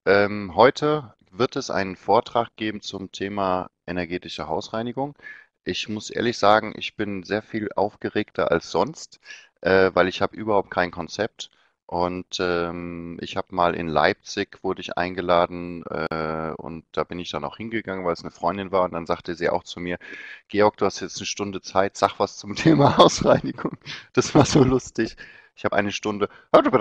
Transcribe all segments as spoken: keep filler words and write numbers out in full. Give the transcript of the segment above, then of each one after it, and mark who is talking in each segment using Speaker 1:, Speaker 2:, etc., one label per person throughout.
Speaker 1: Ähm, heute wird es einen Vortrag geben zum Thema energetische Hausreinigung. Ich muss ehrlich sagen, ich bin sehr viel aufgeregter als sonst, äh, weil ich habe überhaupt kein Konzept. Und ähm, ich habe mal in Leipzig, wurde ich eingeladen, äh, und da bin ich dann auch hingegangen, weil es eine Freundin war. Und dann sagte sie auch zu mir, Georg, du hast jetzt eine Stunde Zeit, sag was zum Thema Hausreinigung. Das war so lustig. Ich habe eine Stunde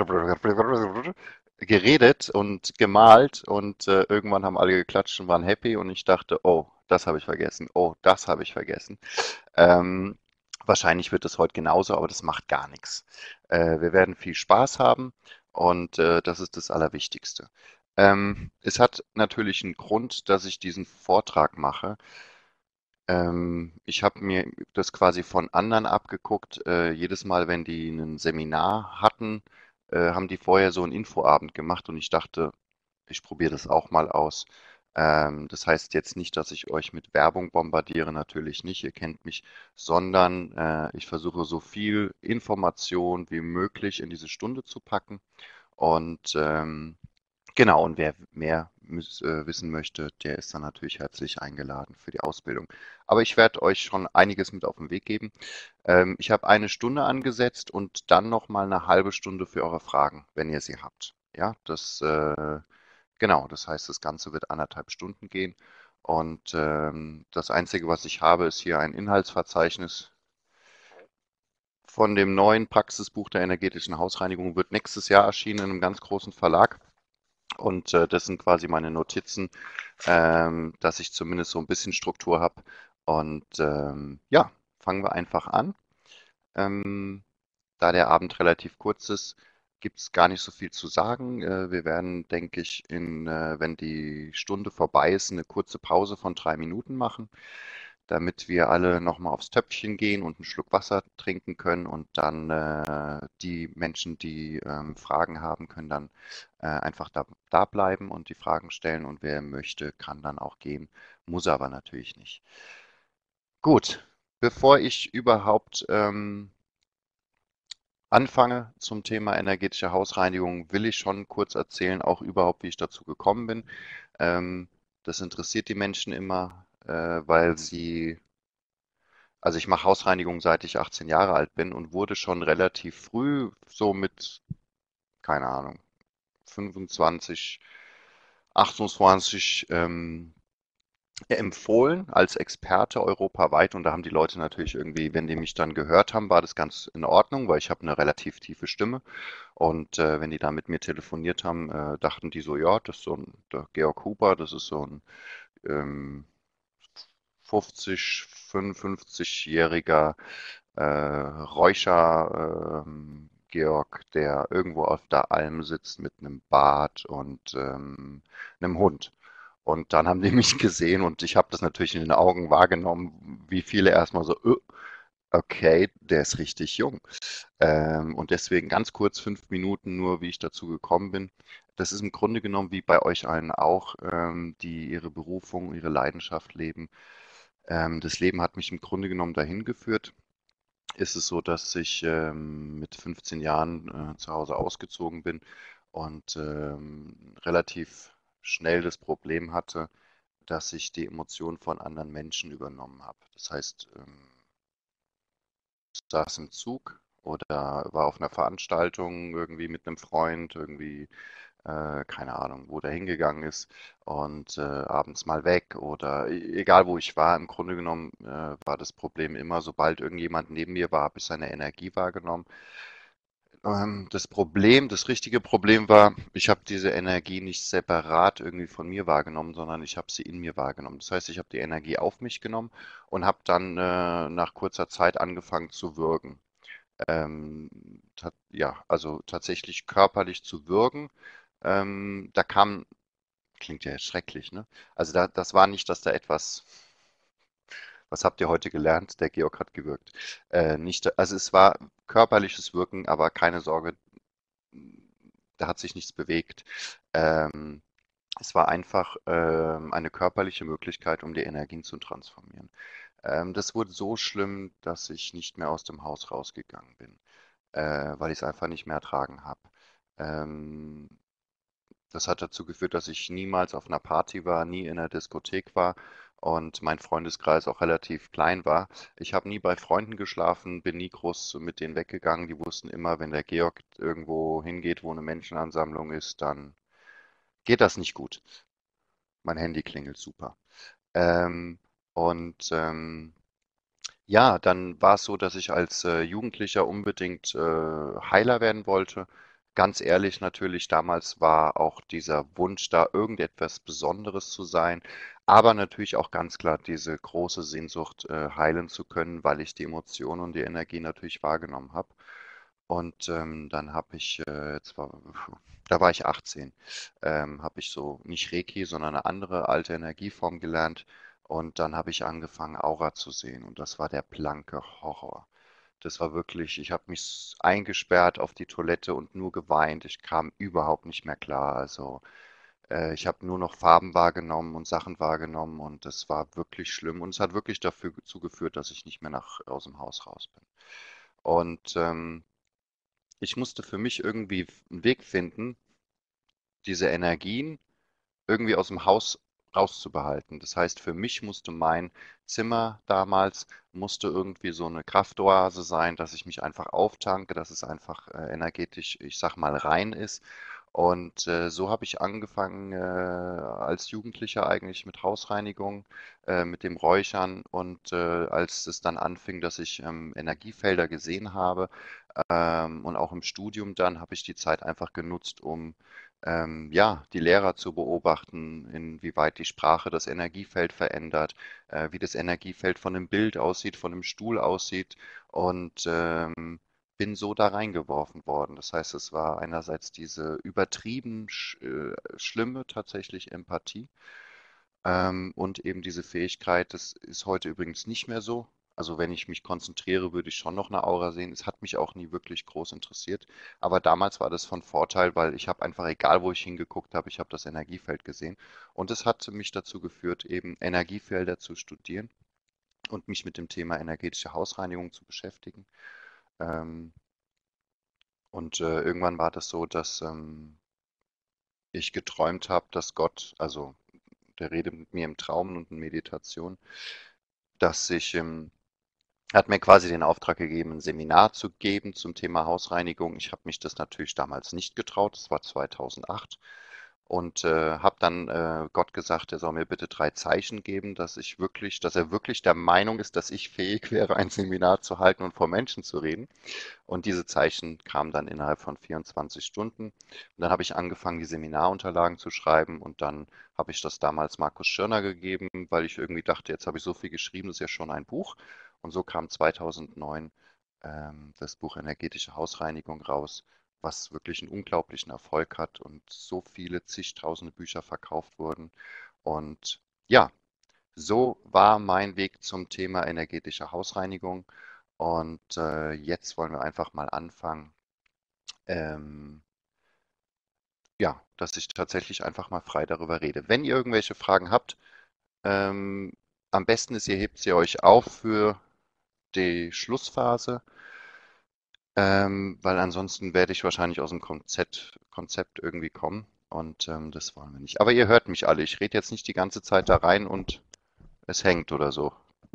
Speaker 1: geredet und gemalt und äh, irgendwann haben alle geklatscht und waren happy und ich dachte, oh, das habe ich vergessen, oh, das habe ich vergessen. Ähm, Wahrscheinlich wird es heute genauso, aber das macht gar nichts. Äh, wir werden viel Spaß haben und äh, das ist das Allerwichtigste. Ähm, es hat natürlich einen Grund, dass ich diesen Vortrag mache. Ähm, ich habe mir das quasi von anderen abgeguckt. Äh, jedes Mal, wenn die ein Seminar hatten, äh, haben die vorher so einen Infoabend gemacht und ich dachte, ich probiere das auch mal aus. Ähm, das heißt jetzt nicht, dass ich euch mit Werbung bombardiere, natürlich nicht, ihr kennt mich, sondern äh, ich versuche so viel Information wie möglich in diese Stunde zu packen. Und ähm, genau, und wer mehr müs- äh, wissen möchte, der ist dann natürlich herzlich eingeladen für die Ausbildung. Aber ich werde euch schon einiges mit auf den Weg geben. Ähm, ich habe eine Stunde angesetzt und dann noch mal eine halbe Stunde für eure Fragen, wenn ihr sie habt. Ja, das äh, genau, das heißt, das Ganze wird anderthalb Stunden gehen. Und ähm, das Einzige, was ich habe, ist hier ein Inhaltsverzeichnis von dem neuen Praxisbuch der energetischen Hausreinigung. Wird nächstes Jahr erschienen in einem ganz großen Verlag. Und äh, das sind quasi meine Notizen, ähm, dass ich zumindest so ein bisschen Struktur habe. Und ähm, ja, fangen wir einfach an. Ähm, Da der Abend relativ kurz ist, gibt es gar nicht so viel zu sagen. Äh, wir werden, denke ich, in, äh, wenn die Stunde vorbei ist, eine kurze Pause von drei Minuten machen, damit wir alle nochmal aufs Töpfchen gehen und einen Schluck Wasser trinken können. Und dann äh, die Menschen, die ähm, Fragen haben, können dann äh, einfach da, da bleiben und die Fragen stellen. Und wer möchte, kann dann auch gehen, muss aber natürlich nicht. Gut, bevor ich überhaupt ähm, anfange zum Thema energetische Hausreinigung, will ich schon kurz erzählen, auch überhaupt, wie ich dazu gekommen bin. Ähm, Das interessiert die Menschen immer, äh, weil sie, also ich mache Hausreinigung seit ich achtzehn Jahre alt bin und wurde schon relativ früh, so mit, keine Ahnung, fünfundzwanzig, achtundzwanzig, ähm, empfohlen als Experte europaweit und da haben die Leute natürlich irgendwie, wenn die mich dann gehört haben, war das ganz in Ordnung, weil ich habe eine relativ tiefe Stimme. Und äh, wenn die da mit mir telefoniert haben, äh, dachten die so, ja, das ist so ein der Georg Huber, das ist so ein ähm, fünfzig, fünfundfünfzig-jähriger äh, Räucher ähm, Georg, der irgendwo auf der Alm sitzt mit einem Bart und ähm, einem Hund. Und dann haben die mich gesehen und ich habe das natürlich in den Augen wahrgenommen, wie viele erstmal so, "Ö, okay, der ist richtig jung." Ähm, und deswegen ganz kurz fünf Minuten nur, wie ich dazu gekommen bin. Das ist im Grunde genommen wie bei euch allen auch, ähm, die ihre Berufung, ihre Leidenschaft leben. Ähm, das Leben hat mich im Grunde genommen dahin geführt. Ist es so, dass ich ähm, mit fünfzehn Jahren äh, zu Hause ausgezogen bin und ähm, relativ schnell das Problem hatte, dass ich die Emotionen von anderen Menschen übernommen habe. Das heißt, ähm, saß im Zug oder war auf einer Veranstaltung irgendwie mit einem Freund, irgendwie, äh, keine Ahnung, wo der hingegangen ist und äh, abends mal weg oder e egal wo ich war, im Grunde genommen äh, war das Problem immer, sobald irgendjemand neben mir war, habe ich seine Energie wahrgenommen. Ähm, das Problem, das richtige Problem war, ich habe diese Energie nicht separat irgendwie von mir wahrgenommen, sondern ich habe sie in mir wahrgenommen. Das heißt, ich habe die Energie auf mich genommen und habe dann äh, nach kurzer Zeit angefangen zu würgen. Ähm, ta ja, also tatsächlich körperlich zu würgen. Ähm, da kam, klingt ja schrecklich, ne? Also da, das war nicht, dass da etwas, was habt ihr heute gelernt? Der Georg hat gewürgt. Äh, nicht, also es war körperliches Wirken, aber keine Sorge, da hat sich nichts bewegt. Ähm, Es war einfach ähm, eine körperliche Möglichkeit, um die Energien zu transformieren. Ähm, das wurde so schlimm, dass ich nicht mehr aus dem Haus rausgegangen bin, äh, weil ich es einfach nicht mehr ertragen habe. Ähm, Das hat dazu geführt, dass ich niemals auf einer Party war, nie in 'ner Diskothek war und mein Freundeskreis auch relativ klein war. Ich habe nie bei Freunden geschlafen, bin nie groß mit denen weggegangen. Die wussten immer, wenn der Georg irgendwo hingeht, wo eine Menschenansammlung ist, dann geht das nicht gut. Mein Handy klingelt super. Ähm, und ähm, ja, dann war es so, dass ich als äh, Jugendlicher unbedingt äh, Heiler werden wollte. Ganz ehrlich natürlich, damals war auch dieser Wunsch da, irgendetwas Besonderes zu sein, aber natürlich auch ganz klar diese große Sehnsucht, äh, heilen zu können, weil ich die Emotionen und die Energie natürlich wahrgenommen habe. Und ähm, dann habe ich, äh, jetzt war, da war ich achtzehn, ähm, habe ich so nicht Reiki, sondern eine andere alte Energieform gelernt. Und dann habe ich angefangen, Aura zu sehen. Und das war der blanke Horror. Das war wirklich, ich habe mich s- eingesperrt auf die Toilette und nur geweint. Ich kam überhaupt nicht mehr klar. Also äh, ich habe nur noch Farben wahrgenommen und Sachen wahrgenommen und das war wirklich schlimm. Und es hat wirklich dafür dazu geführt, dass ich nicht mehr nach, aus dem Haus raus bin. Und ähm, ich musste für mich irgendwie einen Weg finden, diese Energien irgendwie aus dem Haus rauszubehalten. Das heißt, für mich musste mein Zimmer damals musste irgendwie so eine Kraftoase sein, dass ich mich einfach auftanke, dass es einfach äh, energetisch, ich sag mal, rein ist. Und äh, so habe ich angefangen, äh, als Jugendlicher eigentlich mit Hausreinigung, äh, mit dem Räuchern und äh, als es dann anfing, dass ich ähm, Energiefelder gesehen habe, ähm, und auch im Studium dann habe ich die Zeit einfach genutzt, um ähm, ja, die Lehrer zu beobachten, inwieweit die Sprache das Energiefeld verändert, äh, wie das Energiefeld von einem Bild aussieht, von einem Stuhl aussieht und ähm, bin so da reingeworfen worden. Das heißt, es war einerseits diese übertrieben sch äh, schlimme tatsächlich Empathie, ähm, und eben diese Fähigkeit, das ist heute übrigens nicht mehr so. Also wenn ich mich konzentriere, würde ich schon noch eine Aura sehen. Es hat mich auch nie wirklich groß interessiert. Aber damals war das von Vorteil, weil ich habe einfach, egal wo ich hingeguckt habe, ich habe das Energiefeld gesehen. Und es hat mich dazu geführt, eben Energiefelder zu studieren und mich mit dem Thema energetische Hausreinigung zu beschäftigen. Ähm, und äh, irgendwann war das so, dass ähm, ich geträumt habe, dass Gott, also der redet mit mir im Traum und in Meditation, dass ich ähm, er hat mir quasi den Auftrag gegeben, ein Seminar zu geben zum Thema Hausreinigung. Ich habe mich das natürlich damals nicht getraut, das war zweitausendacht und äh, habe dann äh, Gott gesagt, er soll mir bitte drei Zeichen geben, dass ich wirklich, dass er wirklich der Meinung ist, dass ich fähig wäre, ein Seminar zu halten und vor Menschen zu reden. Und diese Zeichen kamen dann innerhalb von vierundzwanzig Stunden. Und dann habe ich angefangen, die Seminarunterlagen zu schreiben und dann habe ich das damals Markus Schirner gegeben, weil ich irgendwie dachte, jetzt habe ich so viel geschrieben, das ist ja schon ein Buch. Und so kam zweitausendneun ähm, das Buch Energetische Hausreinigung raus, was wirklich einen unglaublichen Erfolg hat und so viele zigtausende Bücher verkauft wurden. Und ja, so war mein Weg zum Thema energetische Hausreinigung. Und äh, jetzt wollen wir einfach mal anfangen, ähm, ja, dass ich tatsächlich einfach mal frei darüber rede. Wenn ihr irgendwelche Fragen habt, ähm, am besten ist, ihr hebt sie euch auf für die Schlussphase, ähm, weil ansonsten werde ich wahrscheinlich aus dem Konzept, Konzept irgendwie kommen und ähm, das wollen wir nicht. Aber ihr hört mich alle. Ich rede jetzt nicht die ganze Zeit da rein und es hängt oder so.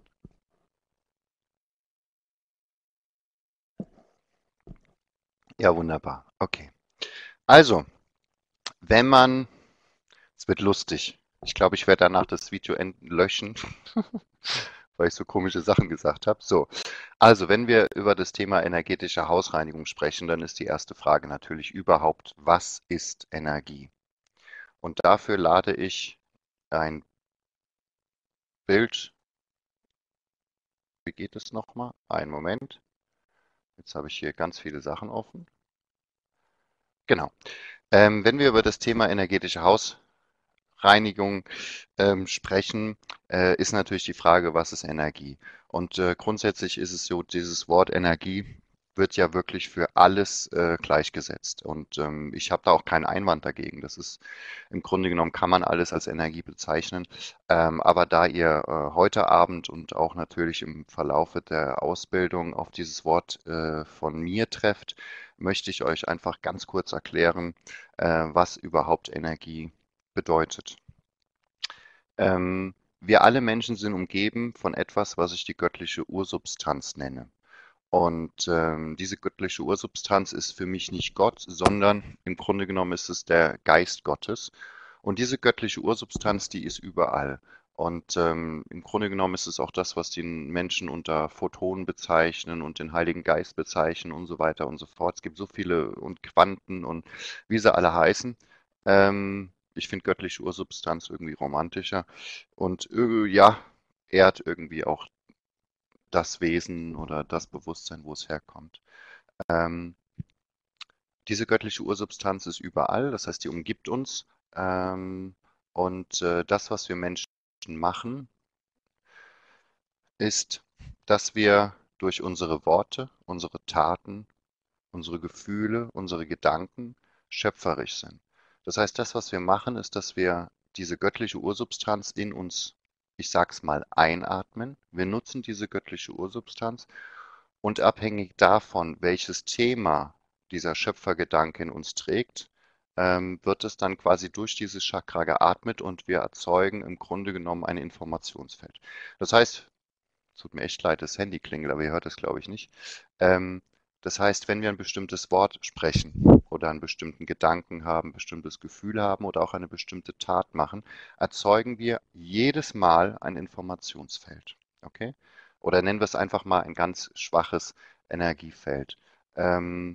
Speaker 1: Ja, wunderbar. Okay. Also, wenn man, es wird lustig. Ich glaube, ich werde danach das Video enden, löschen, weil ich so komische Sachen gesagt habe. So, also wenn wir über das Thema energetische Hausreinigung sprechen, dann ist die erste Frage natürlich überhaupt, was ist Energie? Und dafür lade ich ein Bild. Wie geht es nochmal? Einen Moment. Jetzt habe ich hier ganz viele Sachen offen. Genau. Ähm, wenn wir über das Thema energetische Hausreinigung ähm, sprechen, äh, ist natürlich die Frage, was ist Energie? Und äh, grundsätzlich ist es so, dieses Wort Energie. wird ja wirklich für alles äh, gleichgesetzt. Und ähm, ich habe da auch keinen Einwand dagegen. Das ist im Grunde genommen kann man alles als Energie bezeichnen. Ähm, aber da ihr äh, heute Abend und auch natürlich im Verlaufe der Ausbildung auf dieses Wort äh, von mir trefft, möchte ich euch einfach ganz kurz erklären, äh, was überhaupt Energie bedeutet. Ähm, Wir alle Menschen sind umgeben von etwas, was ich die göttliche Ursubstanz nenne. Und ähm, diese göttliche Ursubstanz ist für mich nicht Gott, sondern im Grunde genommen ist es der Geist Gottes. Und diese göttliche Ursubstanz, die ist überall. Und ähm, im Grunde genommen ist es auch das, was die Menschen unter Photonen bezeichnen und den Heiligen Geist bezeichnen und so weiter und so fort. Es gibt so viele und Quanten und wie sie alle heißen. Ähm, ich finde göttliche Ursubstanz irgendwie romantischer und äh, ja, ehrt irgendwie auch das Wesen oder das Bewusstsein, wo es herkommt. Ähm, Diese göttliche Ursubstanz ist überall, das heißt, die umgibt uns. Ähm, und äh, das, was wir Menschen machen, ist, dass wir durch unsere Worte, unsere Taten, unsere Gefühle, unsere Gedanken schöpferisch sind. Das heißt, das, was wir machen, ist, dass wir diese göttliche Ursubstanz in uns, ich sag's mal, einatmen. Wir nutzen diese göttliche Ursubstanz und abhängig davon, welches Thema dieser Schöpfergedanke in uns trägt, ähm, wird es dann quasi durch dieses Chakra geatmet und wir erzeugen im Grunde genommen ein Informationsfeld. Das heißt, tut mir echt leid, das Handy klingelt, aber ihr hört es, glaube ich, nicht. Ähm, Das heißt, wenn wir ein bestimmtes Wort sprechen oder einen bestimmten Gedanken haben, ein bestimmtes Gefühl haben oder auch eine bestimmte Tat machen, erzeugen wir jedes Mal ein Informationsfeld. Okay? Oder nennen wir es einfach mal ein ganz schwaches Energiefeld. Ähm,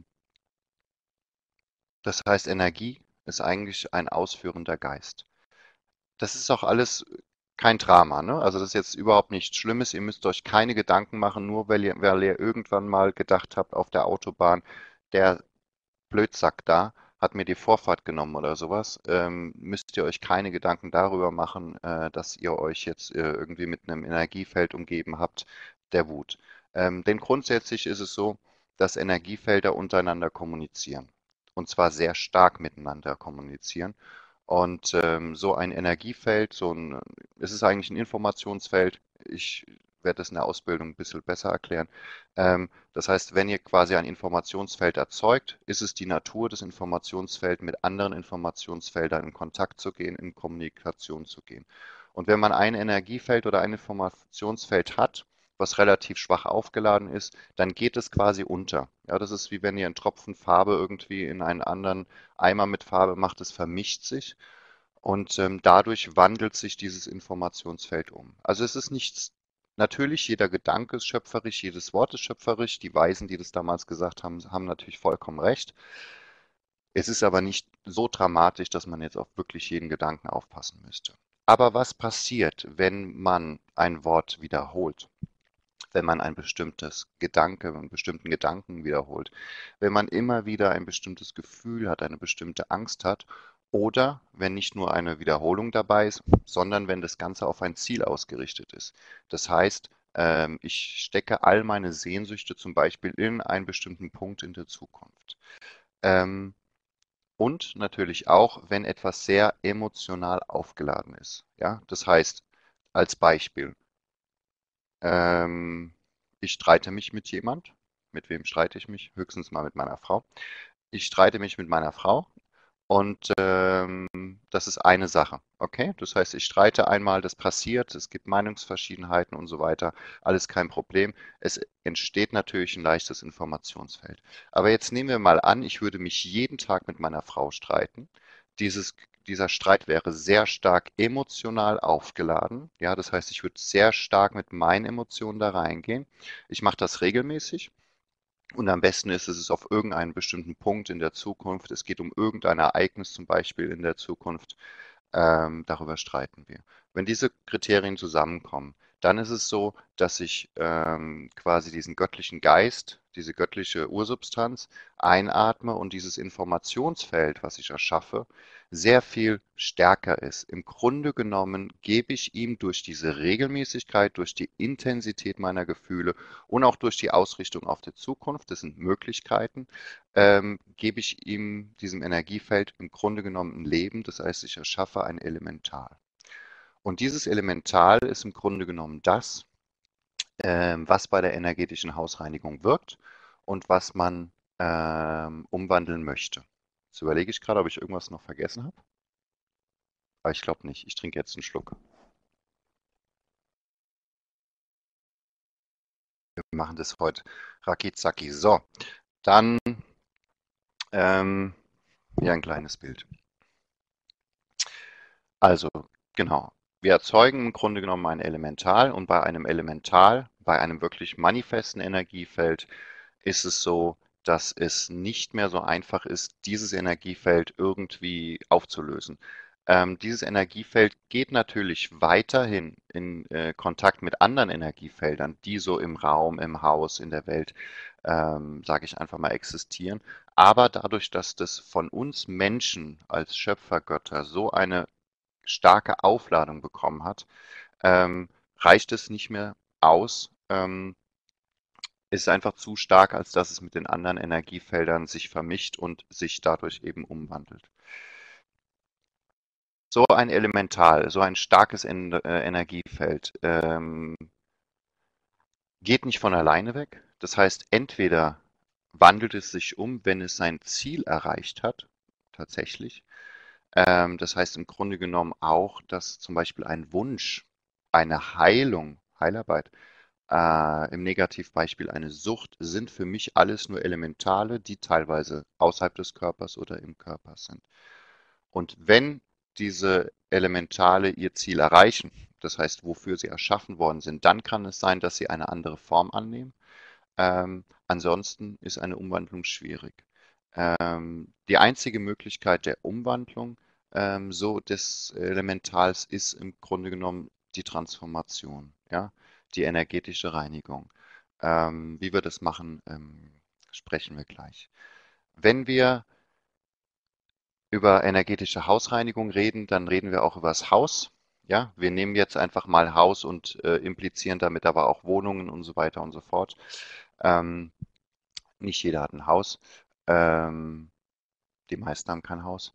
Speaker 1: Das heißt, Energie ist eigentlich ein ausführender Geist. Das ist auch alles kein Drama, ne? Also das ist jetzt überhaupt nichts Schlimmes. Ihr müsst euch keine Gedanken machen, nur weil ihr, weil ihr irgendwann mal gedacht habt auf der Autobahn, der Blödsack da hat mir die Vorfahrt genommen oder sowas, ähm, müsst ihr euch keine Gedanken darüber machen, äh, dass ihr euch jetzt äh, irgendwie mit einem Energiefeld umgeben habt, der Wut. Ähm, denn grundsätzlich ist es so, dass Energiefelder untereinander kommunizieren. Und zwar sehr stark miteinander kommunizieren. Und ähm, so ein Energiefeld, so ein, es ist eigentlich ein Informationsfeld. Ich werde das in der Ausbildung ein bisschen besser erklären. Ähm, Das heißt, wenn ihr quasi ein Informationsfeld erzeugt, ist es die Natur des Informationsfelds, mit anderen Informationsfeldern in Kontakt zu gehen, in Kommunikation zu gehen. Und wenn man ein Energiefeld oder ein Informationsfeld hat, was relativ schwach aufgeladen ist, dann geht es quasi unter. Ja, das ist wie wenn ihr einen Tropfen Farbe irgendwie in einen anderen Eimer mit Farbe macht, es vermischt sich und ähm, dadurch wandelt sich dieses Informationsfeld um. Also es ist nichts, natürlich jeder Gedanke ist schöpferisch, jedes Wort ist schöpferisch. Die Weisen, die das damals gesagt haben, haben natürlich vollkommen recht. Es ist aber nicht so dramatisch, dass man jetzt auf wirklich jeden Gedanken aufpassen müsste. Aber was passiert, wenn man ein Wort wiederholt? Wenn man ein bestimmtes Gedanke, einen bestimmten Gedanken wiederholt, wenn man immer wieder ein bestimmtes Gefühl hat, eine bestimmte Angst hat oder wenn nicht nur eine Wiederholung dabei ist, sondern wenn das Ganze auf ein Ziel ausgerichtet ist. Das heißt, ähm, ich stecke all meine Sehnsüchte zum Beispiel in einen bestimmten Punkt in der Zukunft. Ähm, und natürlich auch, wenn etwas sehr emotional aufgeladen ist. Ja, das heißt, als Beispiel, ähm, ich streite mich mit jemand. Mit wem streite ich mich? Höchstens mal mit meiner Frau. Ich streite mich mit meiner Frau und ähm, das ist eine Sache. Okay? Das heißt, ich streite einmal, das passiert, es gibt Meinungsverschiedenheiten und so weiter. Alles kein Problem. Es entsteht natürlich ein leichtes Informationsfeld. Aber jetzt nehmen wir mal an, ich würde mich jeden Tag mit meiner Frau streiten. Dieses, Dieser Streit wäre sehr stark emotional aufgeladen. Ja, das heißt, ich würde sehr stark mit meinen Emotionen da reingehen. Ich mache das regelmäßig. Und am besten ist es auf irgendeinen bestimmten Punkt in der Zukunft. Es geht um irgendein Ereignis zum Beispiel in der Zukunft. Ähm, darüber streiten wir. Wenn diese Kriterien zusammenkommen, Dann ist es so, dass ich ähm, quasi diesen göttlichen Geist, diese göttliche Ursubstanz einatme und dieses Informationsfeld, was ich erschaffe, sehr viel stärker ist. Im Grunde genommen gebe ich ihm durch diese Regelmäßigkeit, durch die Intensität meiner Gefühle und auch durch die Ausrichtung auf die Zukunft, das sind Möglichkeiten, ähm, gebe ich ihm, diesem Energiefeld, im Grunde genommen ein Leben. Das heißt, ich erschaffe ein Elemental. Und dieses Elemental ist im Grunde genommen das, ähm, was bei der energetischen Hausreinigung wirkt und was man ähm, umwandeln möchte. Jetzt überlege ich gerade, ob ich irgendwas noch vergessen habe. Aber ich glaube nicht. Ich trinke jetzt einen Schluck. Wir machen das heute Raki-Zaki. So, dann ähm, hier ein kleines Bild. Also, genau. Wir erzeugen im Grunde genommen ein Elemental und bei einem Elemental, bei einem wirklich manifesten Energiefeld, ist es so, dass es nicht mehr so einfach ist, dieses Energiefeld irgendwie aufzulösen. Ähm, dieses Energiefeld geht natürlich weiterhin in äh, Kontakt mit anderen Energiefeldern, die so im Raum, im Haus, in der Welt, ähm, sage ich einfach mal, existieren. Aber dadurch, dass das von uns Menschen als Schöpfergötter so eine starke Aufladung bekommen hat, ähm, reicht es nicht mehr aus, ähm, ist einfach zu stark, als dass es mit den anderen Energiefeldern sich vermischt und sich dadurch eben umwandelt. So ein Elemental, so ein starkes En äh, Energiefeld ähm, geht nicht von alleine weg. Das heißt, entweder wandelt es sich um, wenn es sein Ziel erreicht hat, tatsächlich. Ähm, das heißt im Grunde genommen auch, dass zum Beispiel ein Wunsch, eine Heilung, Heilarbeit, äh, im Negativbeispiel eine Sucht, sind für mich alles nur Elementale, die teilweise außerhalb des Körpers oder im Körper sind. Und wenn diese Elementale ihr Ziel erreichen, das heißt, wofür sie erschaffen worden sind, dann kann es sein, dass sie eine andere Form annehmen. Ähm, ansonsten ist eine Umwandlung schwierig. Ähm, die einzige Möglichkeit der Umwandlung ähm, so des Elementals ist im Grunde genommen die Transformation, ja, die energetische Reinigung. Ähm, wie wir das machen, ähm, sprechen wir gleich. Wenn wir über energetische Hausreinigung reden, dann reden wir auch über das Haus. Ja, wir nehmen jetzt einfach mal Haus und äh, implizieren damit aber auch Wohnungen und so weiter und so fort. Ähm, nicht jeder hat ein Haus. Ähm, die meisten haben kein Haus.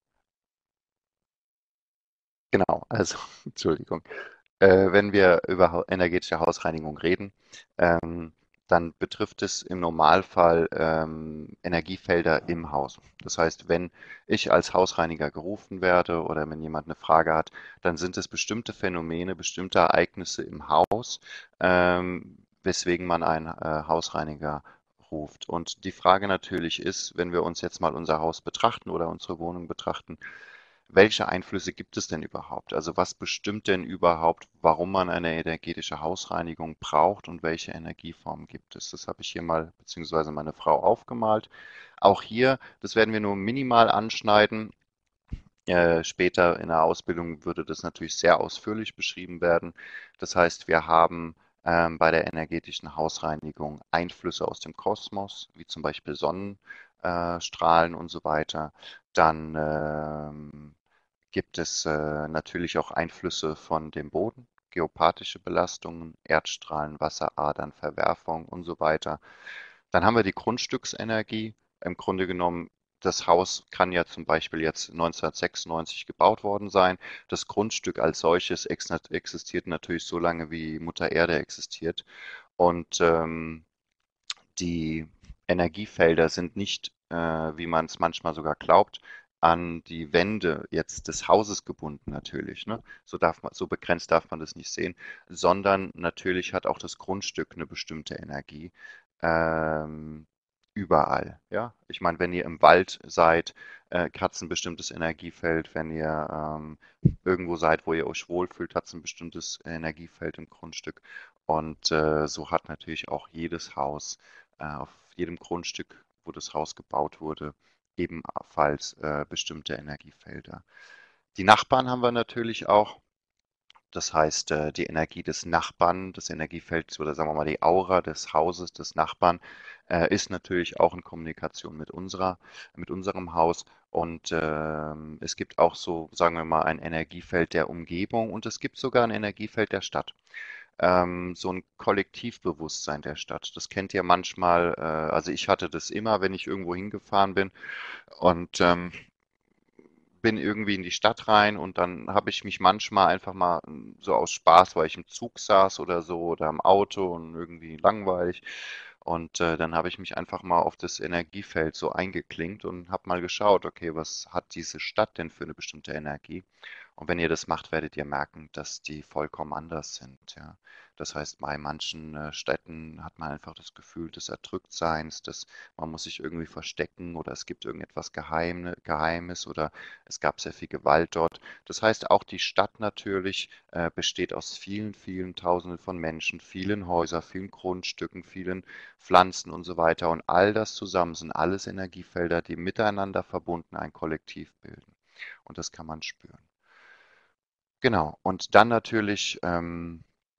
Speaker 1: Genau, also Entschuldigung. Äh, wenn wir über hau- energetische Hausreinigung reden, ähm, dann betrifft es im Normalfall ähm, Energiefelder im Haus. Das heißt, wenn ich als Hausreiniger gerufen werde oder wenn jemand eine Frage hat, dann sind es bestimmte Phänomene, bestimmte Ereignisse im Haus, ähm, weswegen man einen äh, Hausreiniger ruft. Und die Frage natürlich ist, wenn wir uns jetzt mal unser Haus betrachten oder unsere Wohnung betrachten, welche Einflüsse gibt es denn überhaupt? Also was bestimmt denn überhaupt, warum man eine energetische Hausreinigung braucht und welche Energieformen gibt es? Das habe ich hier mal, beziehungsweise meine Frau aufgemalt. Auch hier, das werden wir nur minimal anschneiden. Äh, später in der Ausbildung würde das natürlich sehr ausführlich beschrieben werden. Das heißt, wir haben ähm, bei der energetischen Hausreinigung Einflüsse aus dem Kosmos, wie zum Beispiel Sonnenstrahlen und so weiter. Dann ähm, gibt es äh, natürlich auch Einflüsse von dem Boden, geopathische Belastungen, Erdstrahlen, Wasseradern, Verwerfung und so weiter. Dann haben wir die Grundstücksenergie. Im Grunde genommen, das Haus kann ja zum Beispiel jetzt neunzehnhundertsechsundneunzig gebaut worden sein. Das Grundstück als solches existiert natürlich so lange, wie Mutter Erde existiert. Und ähm, die Energiefelder sind nicht, äh, wie man es manchmal sogar glaubt, an die Wände jetzt des Hauses gebunden natürlich, ne? So darf man, so begrenzt darf man das nicht sehen, sondern natürlich hat auch das Grundstück eine bestimmte Energie. Ähm, überall, ja. Ich meine, wenn ihr im Wald seid, äh, hat es ein bestimmtes Energiefeld. Wenn ihr ähm, irgendwo seid, wo ihr euch wohlfühlt, hat es ein bestimmtes Energiefeld im Grundstück. Und äh, so hat natürlich auch jedes Haus äh, auf jedem Grundstück, wo das Haus gebaut wurde, ebenfalls äh, bestimmte Energiefelder. Die Nachbarn haben wir natürlich auch. Das heißt, äh, die Energie des Nachbarn, das Energiefeld oder sagen wir mal die Aura des Hauses des Nachbarn, äh, ist natürlich auch in Kommunikation mit unserer, mit unserem Haus. Und ähm, es gibt auch so, sagen wir mal, ein Energiefeld der Umgebung und es gibt sogar ein Energiefeld der Stadt. Ähm, so ein Kollektivbewusstsein der Stadt. Das kennt ihr manchmal, äh, also ich hatte das immer, wenn ich irgendwo hingefahren bin und ähm, bin irgendwie in die Stadt rein und dann habe ich mich manchmal einfach mal mm, so aus Spaß, weil ich im Zug saß oder so oder im Auto und irgendwie langweilig. Und äh, dann habe ich mich einfach mal auf das Energiefeld so eingeklinkt und habe mal geschaut, okay, was hat diese Stadt denn für eine bestimmte Energie? Und wenn ihr das macht, werdet ihr merken, dass die vollkommen anders sind, ja. Das heißt, bei manchen äh, Städten hat man einfach das Gefühl des Erdrücktseins, dass man muss sich irgendwie verstecken oder es gibt irgendetwas Geheime, Geheimes oder es gab sehr viel Gewalt dort. Das heißt, auch die Stadt natürlich äh, besteht aus vielen, vielen Tausenden von Menschen, vielen Häusern, vielen Grundstücken, vielen Pflanzen und so weiter. Und all das zusammen sind alles Energiefelder, die miteinander verbunden ein Kollektiv bilden. Und das kann man spüren. Genau. Und dann natürlich ähm,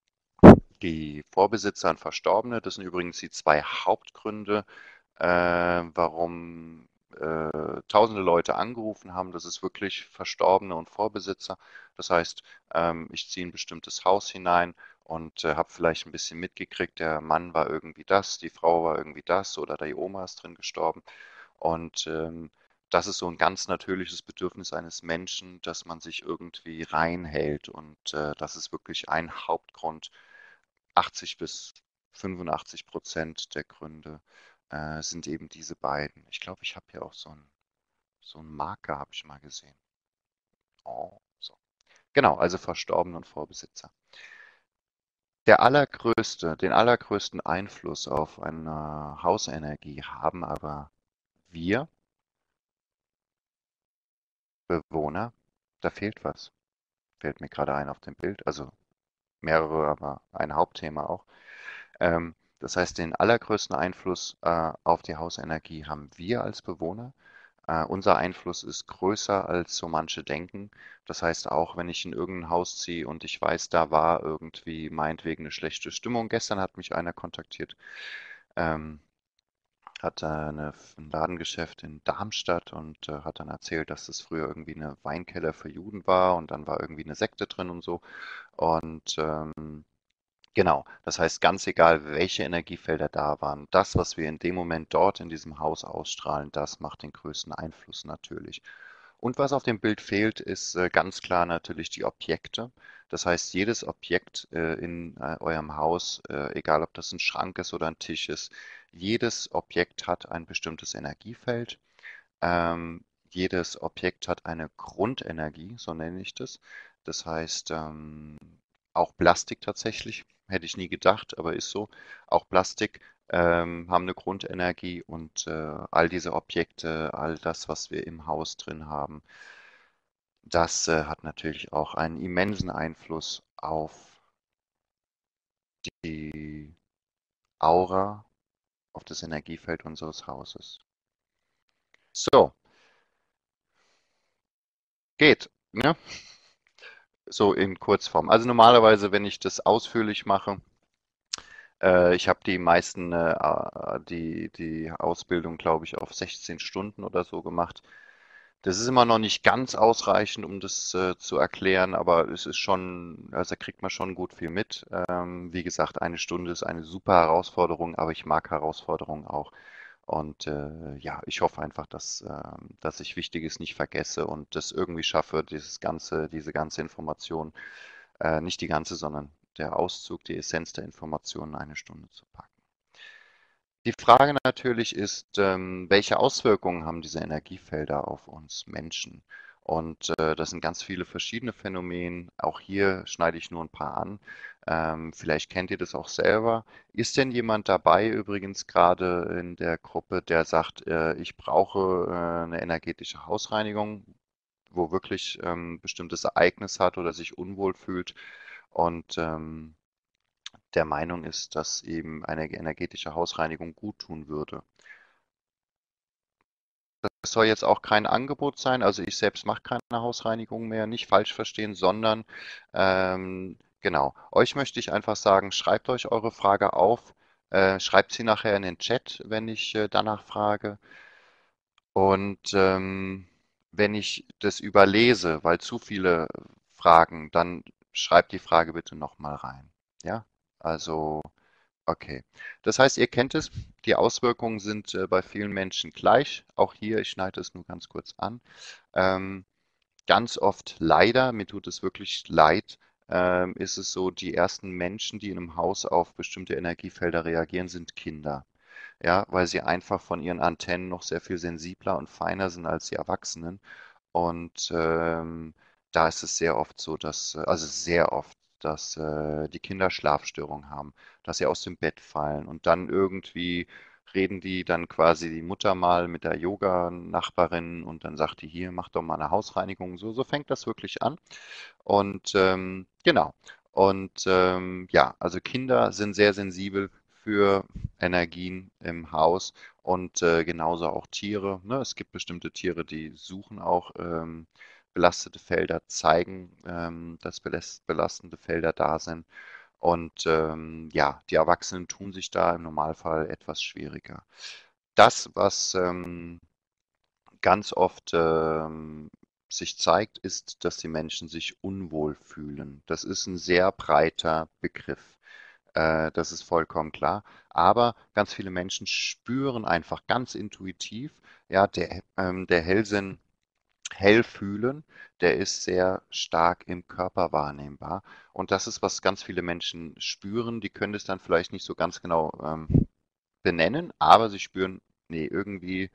Speaker 1: die Vorbesitzer und Verstorbene. Das sind übrigens die zwei Hauptgründe, äh, warum äh, tausende Leute angerufen haben. Das ist wirklich Verstorbene und Vorbesitzer. Das heißt, ähm, ich ziehe in ein bestimmtes Haus hinein und äh, habe vielleicht ein bisschen mitgekriegt, der Mann war irgendwie das, die Frau war irgendwie das oder die Oma ist drin gestorben. Und ähm, das ist so ein ganz natürliches Bedürfnis eines Menschen, dass man sich irgendwie reinhält. Und äh, das ist wirklich ein Hauptgrund, achtzig bis fünfundachtzig Prozent der Gründe äh, sind eben diese beiden. Ich glaube, ich habe hier auch so einen so einen Marker, habe ich mal gesehen. Oh, so. Genau, also Verstorbene und Vorbesitzer. Der allergrößte, den allergrößten Einfluss auf eine Hausenergie haben aber wir Bewohner. Da fehlt was. Fällt mir gerade ein auf dem Bild. Also mehrere, aber ein Hauptthema auch. Ähm, das heißt, den allergrößten Einfluss äh, auf die Hausenergie haben wir als Bewohner. Äh, unser Einfluss ist größer, als so manche denken. Das heißt, auch wenn ich in irgendein Haus ziehe und ich weiß, da war irgendwie meinetwegen eine schlechte Stimmung. Gestern hat mich einer kontaktiert, ähm, hat äh, eine, ein Ladengeschäft in Darmstadt und äh, hat dann erzählt, dass es früher irgendwie eine Weinkeller für Juden war und dann war irgendwie eine Sekte drin und so. Und ähm, genau, das heißt, ganz egal, welche Energiefelder da waren, das, was wir in dem Moment dort in diesem Haus ausstrahlen, das macht den größten Einfluss natürlich. Und was auf dem Bild fehlt, ist äh, ganz klar natürlich die Objekte. Das heißt, jedes Objekt äh, in äh, eurem Haus, äh, egal ob das ein Schrank ist oder ein Tisch ist, jedes Objekt hat ein bestimmtes Energiefeld. Ähm, jedes Objekt hat eine Grundenergie, so nenne ich das. Das heißt, ähm, auch Plastik tatsächlich, hätte ich nie gedacht, aber ist so. Auch Plastik ähm, haben eine Grundenergie und äh, all diese Objekte, all das, was wir im Haus drin haben, das äh, hat natürlich auch einen immensen Einfluss auf die Aura, auf das Energiefeld unseres Hauses. So, geht, ne? So in Kurzform. Also normalerweise, wenn ich das ausführlich mache, äh, ich habe die meisten, äh, äh, die, die Ausbildung, glaube ich, auf sechzehn Stunden oder so gemacht. Das ist immer noch nicht ganz ausreichend, um das äh, zu erklären, aber es ist schon, also da kriegt man schon gut viel mit. Ähm, wie gesagt, eine Stunde ist eine super Herausforderung, aber ich mag Herausforderungen auch. Und äh, ja, ich hoffe einfach, dass, ähm, dass ich Wichtiges nicht vergesse und das irgendwie schaffe, dieses ganze, diese ganze Information, äh, nicht die ganze, sondern der Auszug, die Essenz der Informationen in eine Stunde zu packen. Die Frage natürlich ist, ähm, welche Auswirkungen haben diese Energiefelder auf uns Menschen? Und äh, das sind ganz viele verschiedene Phänomene. Auch hier schneide ich nur ein paar an. Ähm, vielleicht kennt ihr das auch selber. Ist denn jemand dabei, übrigens gerade in der Gruppe, der sagt, äh, ich brauche äh, eine energetische Hausreinigung, wo wirklich ähm, bestimmtes Ereignis hat oder sich unwohl fühlt und ähm, der Meinung ist, dass eben eine energetische Hausreinigung gut tun würde? Es soll jetzt auch kein Angebot sein, also ich selbst mache keine Hausreinigung mehr, nicht falsch verstehen, sondern ähm, genau, euch möchte ich einfach sagen, schreibt euch eure Frage auf, äh, schreibt sie nachher in den Chat, wenn ich äh, danach frage. Und ähm, wenn ich das überlese, weil zu viele Fragen, dann schreibt die Frage bitte nochmal rein. Ja, also okay. Das heißt, ihr kennt es, die Auswirkungen sind äh, bei vielen Menschen gleich. Auch hier, ich schneide es nur ganz kurz an. Ähm, Ganz oft leider, mir tut es wirklich leid, ähm, ist es so, die ersten Menschen, die in einem Haus auf bestimmte Energiefelder reagieren, sind Kinder. Ja, weil sie einfach von ihren Antennen noch sehr viel sensibler und feiner sind als die Erwachsenen. Und ähm, da ist es sehr oft so, dass, äh, also sehr oft, dass äh, die Kinder Schlafstörungen haben, dass sie aus dem Bett fallen und dann irgendwie reden die dann quasi die Mutter mal mit der Yoga-Nachbarin und dann sagt die hier, mach doch mal eine Hausreinigung. So, so fängt das wirklich an. Und ähm, genau. Und ähm, ja, also Kinder sind sehr sensibel für Energien im Haus und äh, genauso auch Tiere. Ne? Es gibt bestimmte Tiere, die suchen auch ähm, belastete Felder, zeigen, ähm, dass beläst- belastende Felder da sind. Und ähm, ja, die Erwachsenen tun sich da im Normalfall etwas schwieriger. Das, was ähm, ganz oft ähm, sich zeigt, ist, dass die Menschen sich unwohl fühlen. Das ist ein sehr breiter Begriff. Äh, das ist vollkommen klar. Aber ganz viele Menschen spüren einfach ganz intuitiv, ja, der, ähm, der Hellsinn, Hellfühlen, der ist sehr stark im Körper wahrnehmbar. Und das ist, was ganz viele Menschen spüren. Die können es dann vielleicht nicht so ganz genau ähm, benennen, aber sie spüren, nee, irgendwie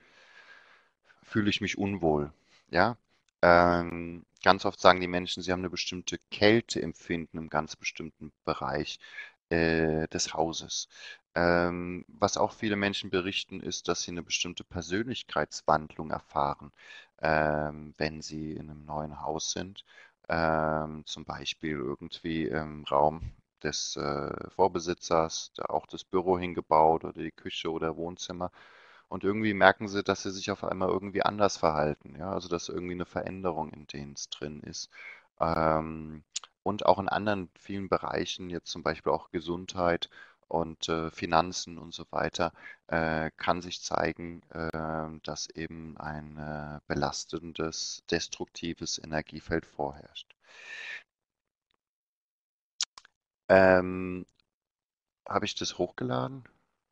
Speaker 1: fühle ich mich unwohl. Ja, ähm, ganz oft sagen die Menschen, sie haben eine bestimmte Kälteempfinden im ganz bestimmten Bereich äh, des Hauses. Ähm, was auch viele Menschen berichten, ist, dass sie eine bestimmte Persönlichkeitswandlung erfahren, ähm, wenn sie in einem neuen Haus sind. Ähm, zum Beispiel irgendwie im Raum des äh, Vorbesitzers, da auch das Büro hingebaut oder die Küche oder Wohnzimmer. Und irgendwie merken sie, dass sie sich auf einmal irgendwie anders verhalten, ja, also dass irgendwie eine Veränderung in denen drin ist. Ähm, und auch in anderen vielen Bereichen, jetzt zum Beispiel auch Gesundheit und äh, Finanzen und so weiter, äh, kann sich zeigen, äh, dass eben ein äh, belastendes, destruktives Energiefeld vorherrscht. Ähm, Habe ich das hochgeladen?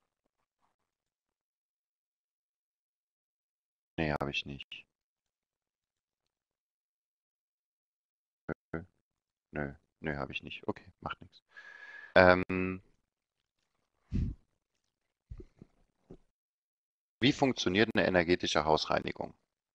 Speaker 1: Nee, habe ich nicht. Nö, nö, nö, habe ich nicht. Okay, macht nichts. Ähm, Wie funktioniert eine energetische Hausreinigung?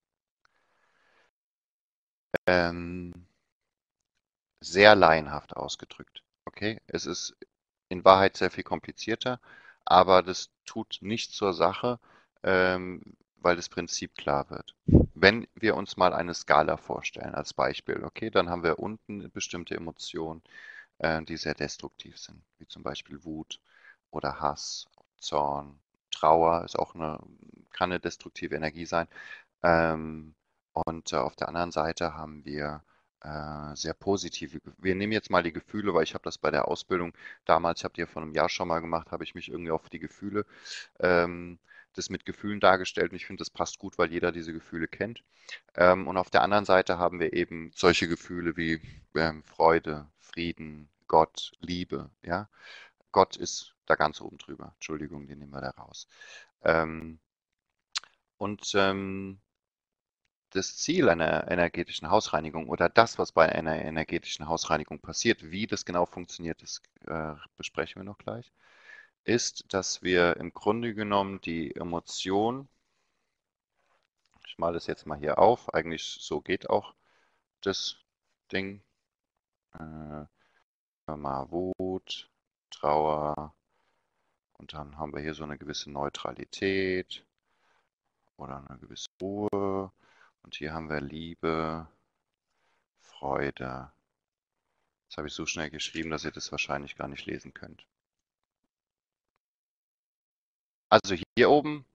Speaker 1: Ähm, Sehr laienhaft ausgedrückt. Okay, es ist in Wahrheit sehr viel komplizierter, aber das tut nichts zur Sache, ähm, weil das Prinzip klar wird. Wenn wir uns mal eine Skala vorstellen als Beispiel, okay, dann haben wir unten bestimmte Emotionen, äh, die sehr destruktiv sind, wie zum Beispiel Wut oder Hass, Zorn, Trauer ist auch eine, kann eine destruktive Energie sein. Ähm, und äh, auf der anderen Seite haben wir äh, sehr positive, Ge- wir nehmen jetzt mal die Gefühle, weil ich habe das bei der Ausbildung damals, ich habe die ja vor einem Jahr schon mal gemacht, habe ich mich irgendwie auf die Gefühle, ähm, das mit Gefühlen dargestellt und ich finde, das passt gut, weil jeder diese Gefühle kennt. Ähm, und auf der anderen Seite haben wir eben solche Gefühle wie ähm, Freude, Frieden, Gott, Liebe, ja. Gott ist da ganz oben drüber. Entschuldigung, den nehmen wir da raus. Ähm, und ähm, Das Ziel einer energetischen Hausreinigung oder das, was bei einer energetischen Hausreinigung passiert, wie das genau funktioniert, das äh, besprechen wir noch gleich, ist, dass wir im Grunde genommen die Emotion, ich male das jetzt mal hier auf, eigentlich so geht auch das Ding, äh, mal Wut, Trauer und dann haben wir hier so eine gewisse Neutralität oder eine gewisse Ruhe und hier haben wir Liebe, Freude. Das habe ich so schnell geschrieben, dass ihr das wahrscheinlich gar nicht lesen könnt. Also hier oben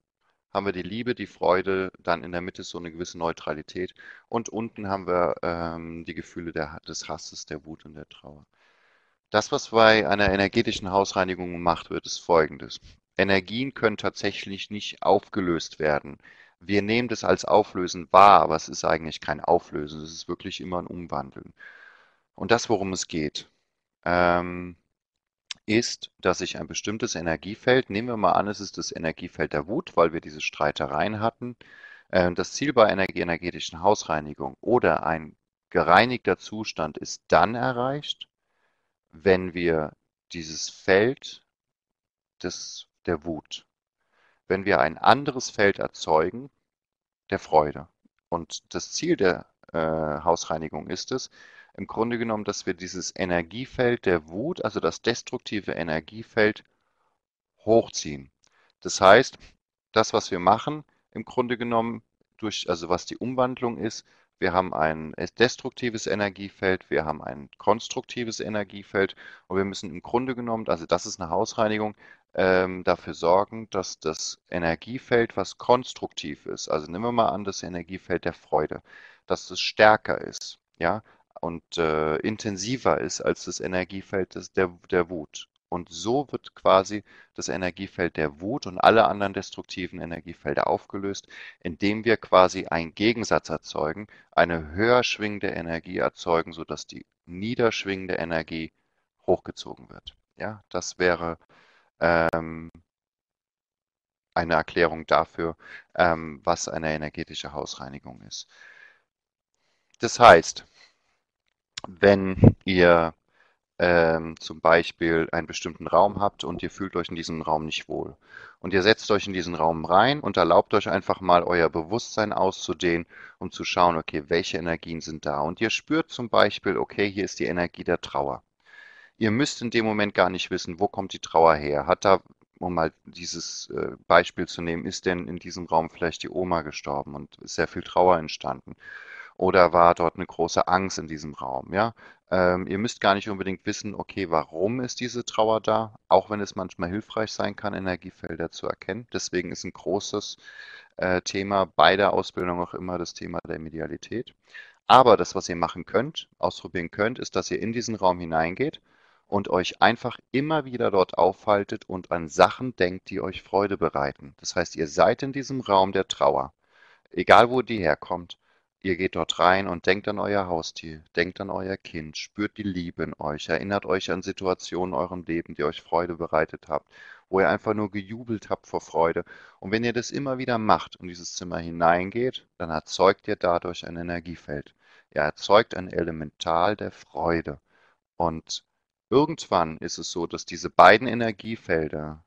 Speaker 1: haben wir die Liebe, die Freude, dann in der Mitte so eine gewisse Neutralität und unten haben wir ähm, die Gefühle der, des Hasses, der Wut und der Trauer. Das, was bei einer energetischen Hausreinigung gemacht wird, ist Folgendes. Energien können tatsächlich nicht aufgelöst werden. Wir nehmen das als Auflösen wahr, aber es ist eigentlich kein Auflösen, es ist wirklich immer ein Umwandeln. Und das, worum es geht, ähm, ist, dass ich ein bestimmtes Energiefeld, nehmen wir mal an, es ist das Energiefeld der Wut, weil wir diese Streitereien hatten. Äh, das Ziel bei einer energetischen Hausreinigung oder ein gereinigter Zustand ist dann erreicht, wenn wir dieses Feld des, der Wut, wenn wir ein anderes Feld erzeugen, der Freude. Und das Ziel der äh, Hausreinigung ist es, im Grunde genommen, dass wir dieses Energiefeld der Wut, also das destruktive Energiefeld, hochziehen. Das heißt, das, was wir machen, im Grunde genommen, durch, also was die Umwandlung ist, wir haben ein destruktives Energiefeld, wir haben ein konstruktives Energiefeld und wir müssen im Grunde genommen, also das ist eine Hausreinigung, ähm, dafür sorgen, dass das Energiefeld, was konstruktiv ist, also nehmen wir mal an, das Energiefeld der Freude, dass es stärker ist, ja, und äh, intensiver ist als das Energiefeld des, der, der Wut. Und so wird quasi das Energiefeld der Wut und alle anderen destruktiven Energiefelder aufgelöst, indem wir quasi einen Gegensatz erzeugen, eine höher schwingende Energie erzeugen, sodass die niederschwingende Energie hochgezogen wird. Ja, das wäre ähm, eine Erklärung dafür, ähm, was eine energetische Hausreinigung ist. Das heißt, wenn ihr ähm, zum Beispiel einen bestimmten Raum habt und ihr fühlt euch in diesem Raum nicht wohl. Und ihr setzt euch in diesen Raum rein und erlaubt euch einfach mal euer Bewusstsein auszudehnen, um zu schauen, okay, welche Energien sind da. Und ihr spürt zum Beispiel, okay, hier ist die Energie der Trauer. Ihr müsst in dem Moment gar nicht wissen, wo kommt die Trauer her? Hat da, um mal dieses äh, Beispiel zu nehmen, ist denn in diesem Raum vielleicht die Oma gestorben und ist sehr viel Trauer entstanden? Oder war dort eine große Angst in diesem Raum, ja? Ähm, ihr müsst gar nicht unbedingt wissen, okay, warum ist diese Trauer da, auch wenn es manchmal hilfreich sein kann, Energiefelder zu erkennen. Deswegen ist ein großes äh, Thema bei der Ausbildung auch immer das Thema der Medialität. Aber das, was ihr machen könnt, ausprobieren könnt, ist, dass ihr in diesen Raum hineingeht und euch einfach immer wieder dort aufhaltet und an Sachen denkt, die euch Freude bereiten. Das heißt, ihr seid in diesem Raum der Trauer. Egal wo die herkommt, ihr geht dort rein und denkt an euer Haustier, denkt an euer Kind, spürt die Liebe in euch, erinnert euch an Situationen in eurem Leben, die euch Freude bereitet habt, wo ihr einfach nur gejubelt habt vor Freude. Und wenn ihr das immer wieder macht und dieses Zimmer hineingeht, dann erzeugt ihr dadurch ein Energiefeld. Ihr erzeugt ein Elemental der Freude. Und irgendwann ist es so, dass diese beiden Energiefelder,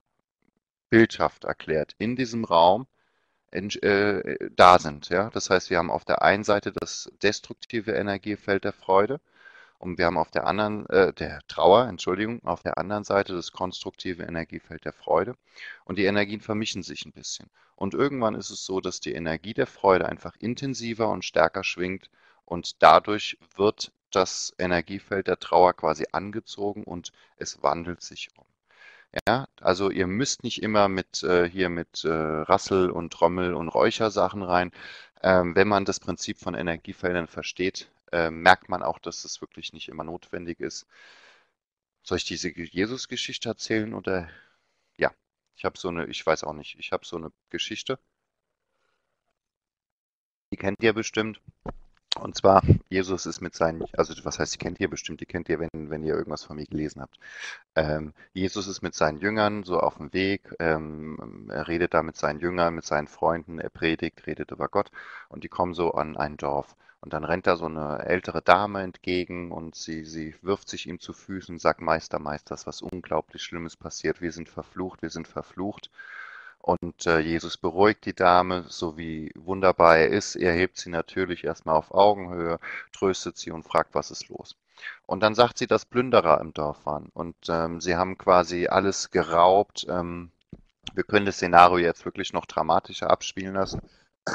Speaker 1: bildhaft erklärt, in diesem Raum entsch- äh, da sind. Ja? Das heißt, wir haben auf der einen Seite das destruktive Energiefeld der Freude und wir haben auf der anderen, äh, der Trauer, Entschuldigung, auf der anderen Seite das konstruktive Energiefeld der Freude. Und die Energien vermischen sich ein bisschen. Und irgendwann ist es so, dass die Energie der Freude einfach intensiver und stärker schwingt und dadurch wird das Energiefeld der Trauer quasi angezogen und es wandelt sich um. Ja, also ihr müsst nicht immer mit äh, hier mit äh, Rassel und Trommel und Räuchersachen rein. Ähm, wenn man das Prinzip von Energiefeldern versteht, äh, merkt man auch, dass es wirklich nicht immer notwendig ist. Soll ich diese Ge- Jesus-Geschichte erzählen oder ja, ich habe so eine, ich weiß auch nicht, ich habe so eine Geschichte, die kennt ihr bestimmt. Und zwar, Jesus ist mit seinen, also was heißt, die kennt ihr bestimmt, die kennt ihr, wenn, wenn ihr irgendwas von mir gelesen habt. Ähm, Jesus ist mit seinen Jüngern so auf dem Weg. Ähm, er redet da mit seinen Jüngern, mit seinen Freunden. Er predigt, redet über Gott. Und die kommen so an ein Dorf. Und dann rennt da so eine ältere Dame entgegen und sie, sie wirft sich ihm zu Füßen und sagt, Meister, Meister, ist was unglaublich Schlimmes passiert. Wir sind verflucht, wir sind verflucht. Und äh, Jesus beruhigt die Dame, so wie wunderbar er ist. Er hebt sie natürlich erstmal auf Augenhöhe, tröstet sie und fragt, was ist los. Und dann sagt sie, dass Plünderer im Dorf waren. Und ähm, sie haben quasi alles geraubt. Ähm, wir können das Szenario jetzt wirklich noch dramatischer abspielen lassen.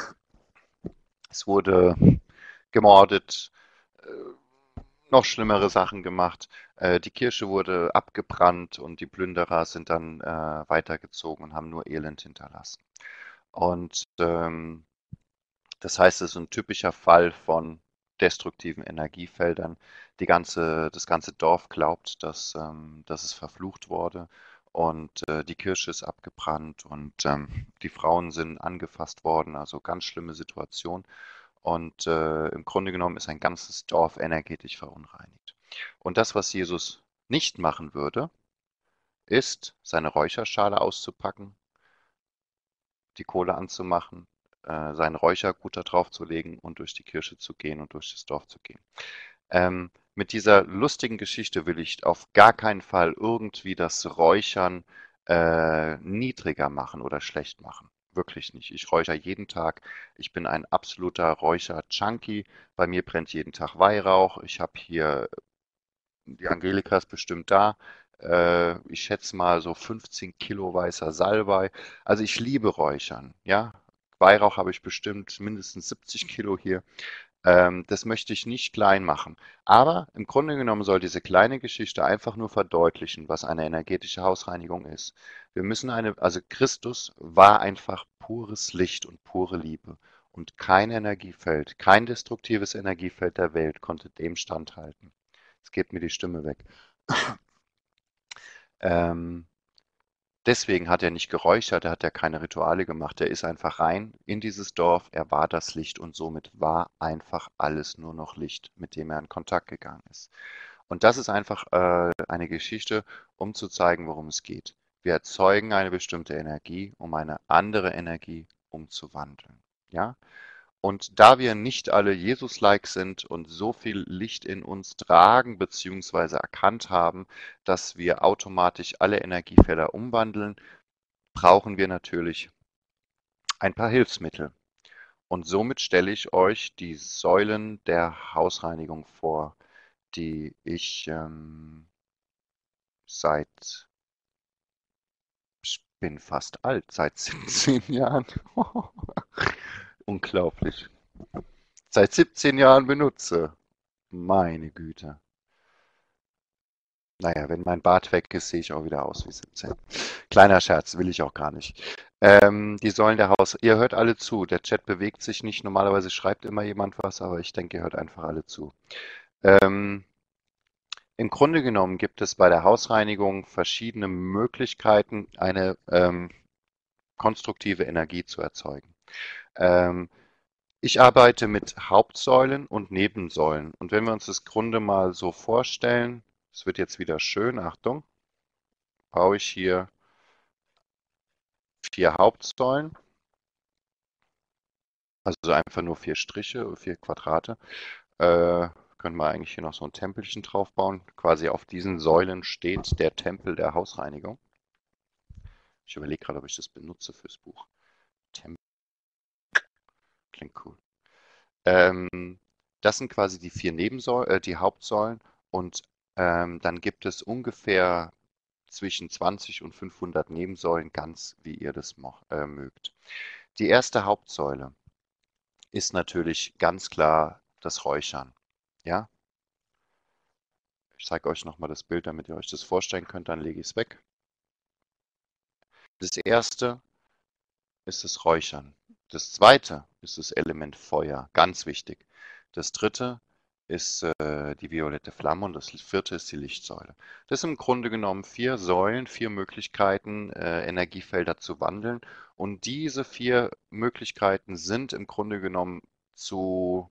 Speaker 1: Es wurde gemordet, äh, noch schlimmere Sachen gemacht. Äh, die Kirche wurde abgebrannt und die Plünderer sind dann äh, weitergezogen und haben nur Elend hinterlassen. Und ähm, das heißt, es ist ein typischer Fall von destruktiven Energiefeldern. Die ganze, das ganze Dorf glaubt, dass, ähm, dass es verflucht wurde und äh, die Kirche ist abgebrannt und ähm, die Frauen sind angefasst worden. Also ganz schlimme Situation. Und äh, im Grunde genommen ist ein ganzes Dorf energetisch verunreinigt. Und das, was Jesus nicht machen würde, ist, seine Räucherschale auszupacken, die Kohle anzumachen, äh, seinen Räuchergut da drauf zu legen und durch die Kirche zu gehen und durch das Dorf zu gehen. Ähm, mit dieser lustigen Geschichte will ich auf gar keinen Fall irgendwie das Räuchern äh, niedriger machen oder schlecht machen. Wirklich nicht. Ich räuchere jeden Tag. Ich bin ein absoluter Räucher-Junkie. Bei mir brennt jeden Tag Weihrauch. Ich habe hier, die Angelika ist bestimmt da. Äh, ich schätze mal so fünfzehn Kilo weißer Salbei. Also ich liebe Räuchern, ja. Weihrauch habe ich bestimmt mindestens siebzig Kilo hier. Ähm, das möchte ich nicht klein machen. Aber im Grunde genommen soll diese kleine Geschichte einfach nur verdeutlichen, was eine energetische Hausreinigung ist. Wir müssen eine, also Christus war einfach pures Licht und pure Liebe. Und kein Energiefeld, kein destruktives Energiefeld der Welt konnte dem standhalten. Jetzt geht mir die Stimme weg. Ähm, Deswegen hat er nicht geräuchert, er hat ja keine Rituale gemacht. Er ist einfach rein in dieses Dorf, er war das Licht und somit war einfach alles nur noch Licht, mit dem er in Kontakt gegangen ist. Und das ist einfach äh, eine Geschichte, um zu zeigen, worum es geht. Wir erzeugen eine bestimmte Energie, um eine andere Energie umzuwandeln. Ja? Und da wir nicht alle Jesus-like sind und so viel Licht in uns tragen bzw. erkannt haben, dass wir automatisch alle Energiefelder umwandeln, brauchen wir natürlich ein paar Hilfsmittel. Und somit stelle ich euch die Säulen der Hausreinigung vor, die ich ähm, seit, ich bin fast alt, seit siebzehn Jahren, unglaublich, seit siebzehn Jahren benutze. Meine Güte. Naja, wenn mein Bart weg ist, sehe ich auch wieder aus wie siebzehn. Kleiner Scherz, will ich auch gar nicht. Ähm, die Säulen der Haus. Ihr hört alle zu. Der Chat bewegt sich nicht. Normalerweise schreibt immer jemand was, aber ich denke, ihr hört einfach alle zu. Ähm, Im Grunde genommen gibt es bei der Hausreinigung verschiedene Möglichkeiten, eine ähm, konstruktive Energie zu erzeugen. Ähm, ich arbeite mit Hauptsäulen und Nebensäulen. Und wenn wir uns das Grunde mal so vorstellen, es wird jetzt wieder schön, Achtung, baue ich hier vier Hauptsäulen, also einfach nur vier Striche, vier Quadrate. Äh, können wir eigentlich hier noch so ein Tempelchen drauf bauen. Quasi auf diesen Säulen steht der Tempel der Hausreinigung. Ich überlege gerade, ob ich das benutze fürs Buch. Tempel klingt cool. Ähm, Das sind quasi die vier Nebensäulen, äh, die Hauptsäulen und ähm, dann gibt es ungefähr zwischen zwanzig und fünfhundert Nebensäulen, ganz wie ihr das mo äh, mögt. Die erste Hauptsäule ist natürlich ganz klar das Räuchern. Ja, ich zeige euch nochmal das Bild, damit ihr euch das vorstellen könnt, dann lege ich es weg. Das erste ist das Räuchern. Das zweite ist das Element Feuer, ganz wichtig. Das dritte ist äh, die violette Flamme und das vierte ist die Lichtsäule. Das sind im Grunde genommen vier Säulen, vier Möglichkeiten, äh, Energiefelder zu wandeln. Und diese vier Möglichkeiten sind im Grunde genommen zu,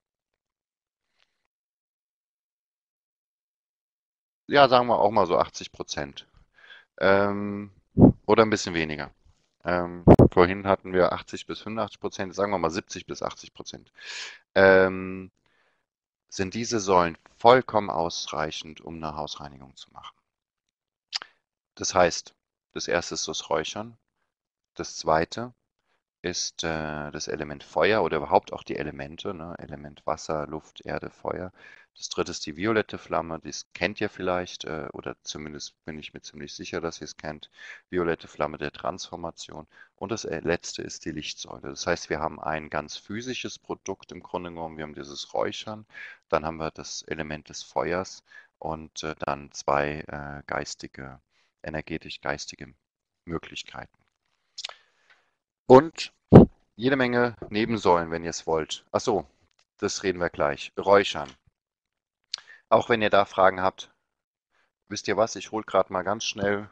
Speaker 1: ja, sagen wir auch mal so achtzig Prozent. Ähm, oder ein bisschen weniger. Ähm, vorhin hatten wir achtzig bis fünfundachtzig Prozent, sagen wir mal siebzig bis achtzig Prozent. Ähm, sind diese Säulen vollkommen ausreichend, um eine Hausreinigung zu machen. Das heißt, das erste ist das Räuchern, das zweite ist äh, das Element Feuer oder überhaupt auch die Elemente, ne? Element Wasser, Luft, Erde, Feuer. Das dritte ist die violette Flamme, das kennt ihr vielleicht, äh, oder zumindest bin ich mir ziemlich sicher, dass ihr es kennt. Violette Flamme der Transformation. Und das äh, letzte ist die Lichtsäule. Das heißt, wir haben ein ganz physisches Produkt im Grunde genommen. Wir haben dieses Räuchern, dann haben wir das Element des Feuers und äh, dann zwei äh, geistige, energetisch geistige Möglichkeiten. Und jede Menge Nebensäulen, wenn ihr es wollt. Ach so, das reden wir gleich. Räuchern. Auch wenn ihr da Fragen habt, wisst ihr was? Ich hole gerade mal ganz schnell.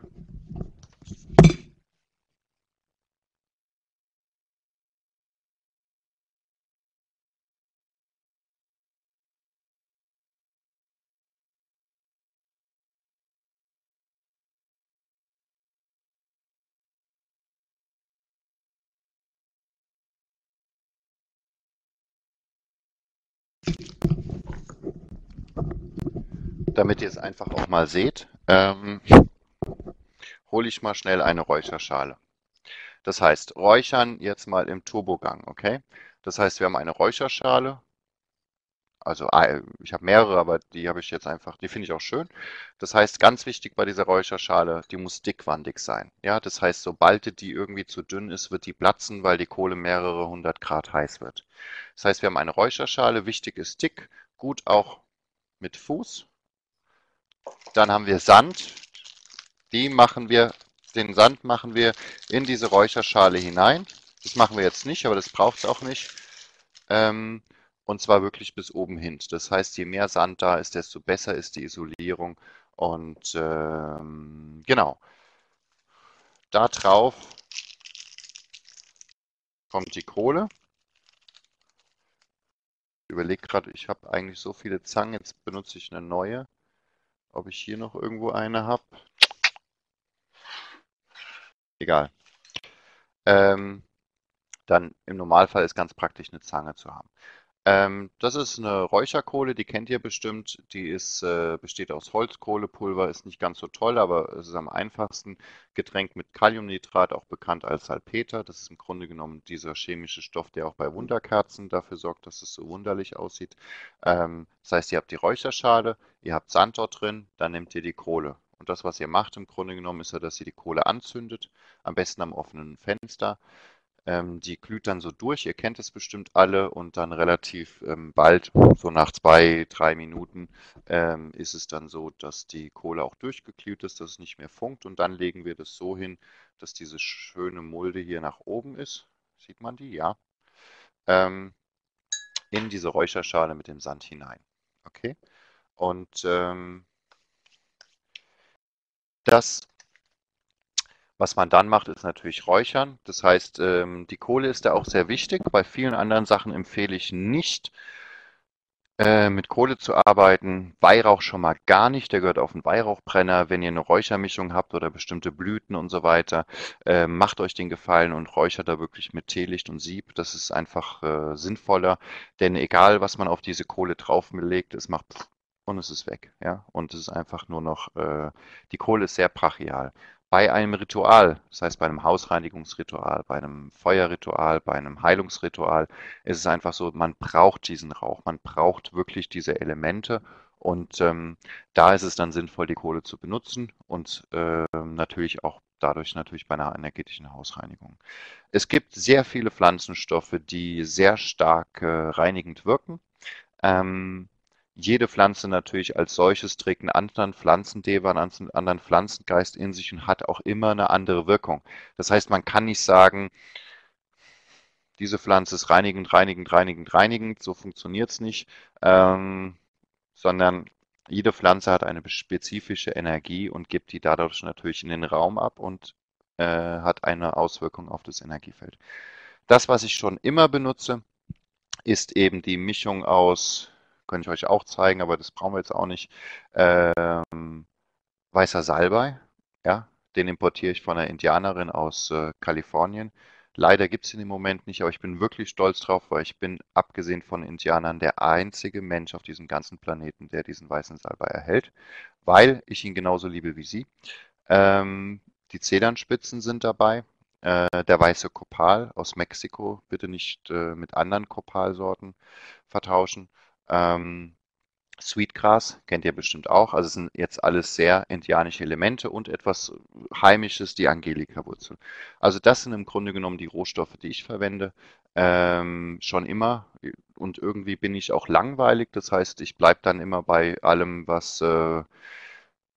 Speaker 1: Damit ihr es einfach auch mal seht, ähm, hole ich mal schnell eine Räucherschale. Das heißt, räuchern jetzt mal im Turbogang, okay? Das heißt, wir haben eine Räucherschale. Also äh, ich habe mehrere, aber die habe ich jetzt einfach, die finde ich auch schön. Das heißt, ganz wichtig bei dieser Räucherschale, die muss dickwandig sein. Ja, das heißt, sobald die irgendwie zu dünn ist, wird die platzen, weil die Kohle mehrere hundert Grad heiß wird. Das heißt, wir haben eine Räucherschale, wichtig ist dick, gut auch mit Fuß. Dann haben wir Sand, die machen wir, den Sand machen wir in diese Räucherschale hinein. Das machen wir jetzt nicht, aber das braucht es auch nicht. Ähm, und zwar wirklich bis oben hin. Das heißt, je mehr Sand da ist, desto besser ist die Isolierung. Und ähm, genau, da drauf kommt die Kohle. Ich überlege gerade, ich habe eigentlich so viele Zangen, jetzt benutze ich eine neue. Ob ich hier noch irgendwo eine habe? Egal. Ähm, dann im Normalfall ist ganz praktisch eine Zange zu haben. Ähm, das ist eine Räucherkohle, die kennt ihr bestimmt. Die ist, äh, besteht aus Holzkohlepulver, ist nicht ganz so toll, aber es ist am einfachsten. Getränkt mit Kaliumnitrat, auch bekannt als Salpeter. Das ist im Grunde genommen dieser chemische Stoff, der auch bei Wunderkerzen dafür sorgt, dass es so wunderlich aussieht. Ähm, das heißt, ihr habt die Räucherschale, ihr habt Sand dort drin, dann nehmt ihr die Kohle. Und das, was ihr macht im Grunde genommen, ist ja, dass ihr die Kohle anzündet, am besten am offenen Fenster. Ähm, die glüht dann so durch, ihr kennt es bestimmt alle und dann relativ ähm, bald, so nach zwei, drei Minuten, ähm, ist es dann so, dass die Kohle auch durchgeglüht ist, dass es nicht mehr funkt und dann legen wir das so hin, dass diese schöne Mulde hier nach oben ist. Sieht man die? Ja. Ähm, in diese Räucherschale mit dem Sand hinein. Okay? Und ähm, das Was man dann macht, ist natürlich Räuchern. Das heißt, ähm, die Kohle ist da auch sehr wichtig. Bei vielen anderen Sachen empfehle ich nicht, äh, mit Kohle zu arbeiten. Weihrauch schon mal gar nicht. Der gehört auf den Weihrauchbrenner. Wenn ihr eine Räuchermischung habt oder bestimmte Blüten und so weiter, äh, macht euch den Gefallen und räuchert da wirklich mit Teelicht und Sieb. Das ist einfach äh, sinnvoller, denn egal, was man auf diese Kohle drauflegt, es macht pff und es ist weg. Ja? Und es ist einfach nur noch, äh, die Kohle ist sehr brachial. Bei einem Ritual, das heißt bei einem Hausreinigungsritual, bei einem Feuerritual, bei einem Heilungsritual, ist es einfach so, man braucht diesen Rauch, man braucht wirklich diese Elemente und ähm, da ist es dann sinnvoll, die Kohle zu benutzen und ähm, natürlich auch dadurch natürlich bei einer energetischen Hausreinigung. Es gibt sehr viele Pflanzenstoffe, die sehr stark äh, reinigend wirken. Ähm, Jede Pflanze natürlich als solches trägt einen anderen Pflanzendeva, einen anderen Pflanzengeist in sich und hat auch immer eine andere Wirkung. Das heißt, man kann nicht sagen, diese Pflanze ist reinigend, reinigend, reinigend, reinigend. So funktioniert es nicht, ähm, sondern jede Pflanze hat eine spezifische Energie und gibt die dadurch natürlich in den Raum ab und äh, hat eine Auswirkung auf das Energiefeld. Das, was ich schon immer benutze, ist eben die Mischung aus, könnte ich euch auch zeigen, aber das brauchen wir jetzt auch nicht, ähm, weißer Salbei, ja, den importiere ich von einer Indianerin aus äh, Kalifornien. Leider gibt es ihn im Moment nicht, aber ich bin wirklich stolz drauf, weil ich bin, abgesehen von Indianern, der einzige Mensch auf diesem ganzen Planeten, der diesen weißen Salbei erhält, weil ich ihn genauso liebe wie Sie. Ähm, die Zedernspitzen sind dabei. Äh, der weiße Kopal aus Mexiko, bitte nicht äh, mit anderen Kopalsorten vertauschen. Ähm, Sweetgrass kennt ihr bestimmt auch. Also es sind jetzt alles sehr indianische Elemente und etwas Heimisches, die Angelika-Wurzel. Also das sind im Grunde genommen die Rohstoffe, die ich verwende. Ähm, schon immer. Und irgendwie bin ich auch langweilig. Das heißt, ich bleibe dann immer bei allem, was, äh,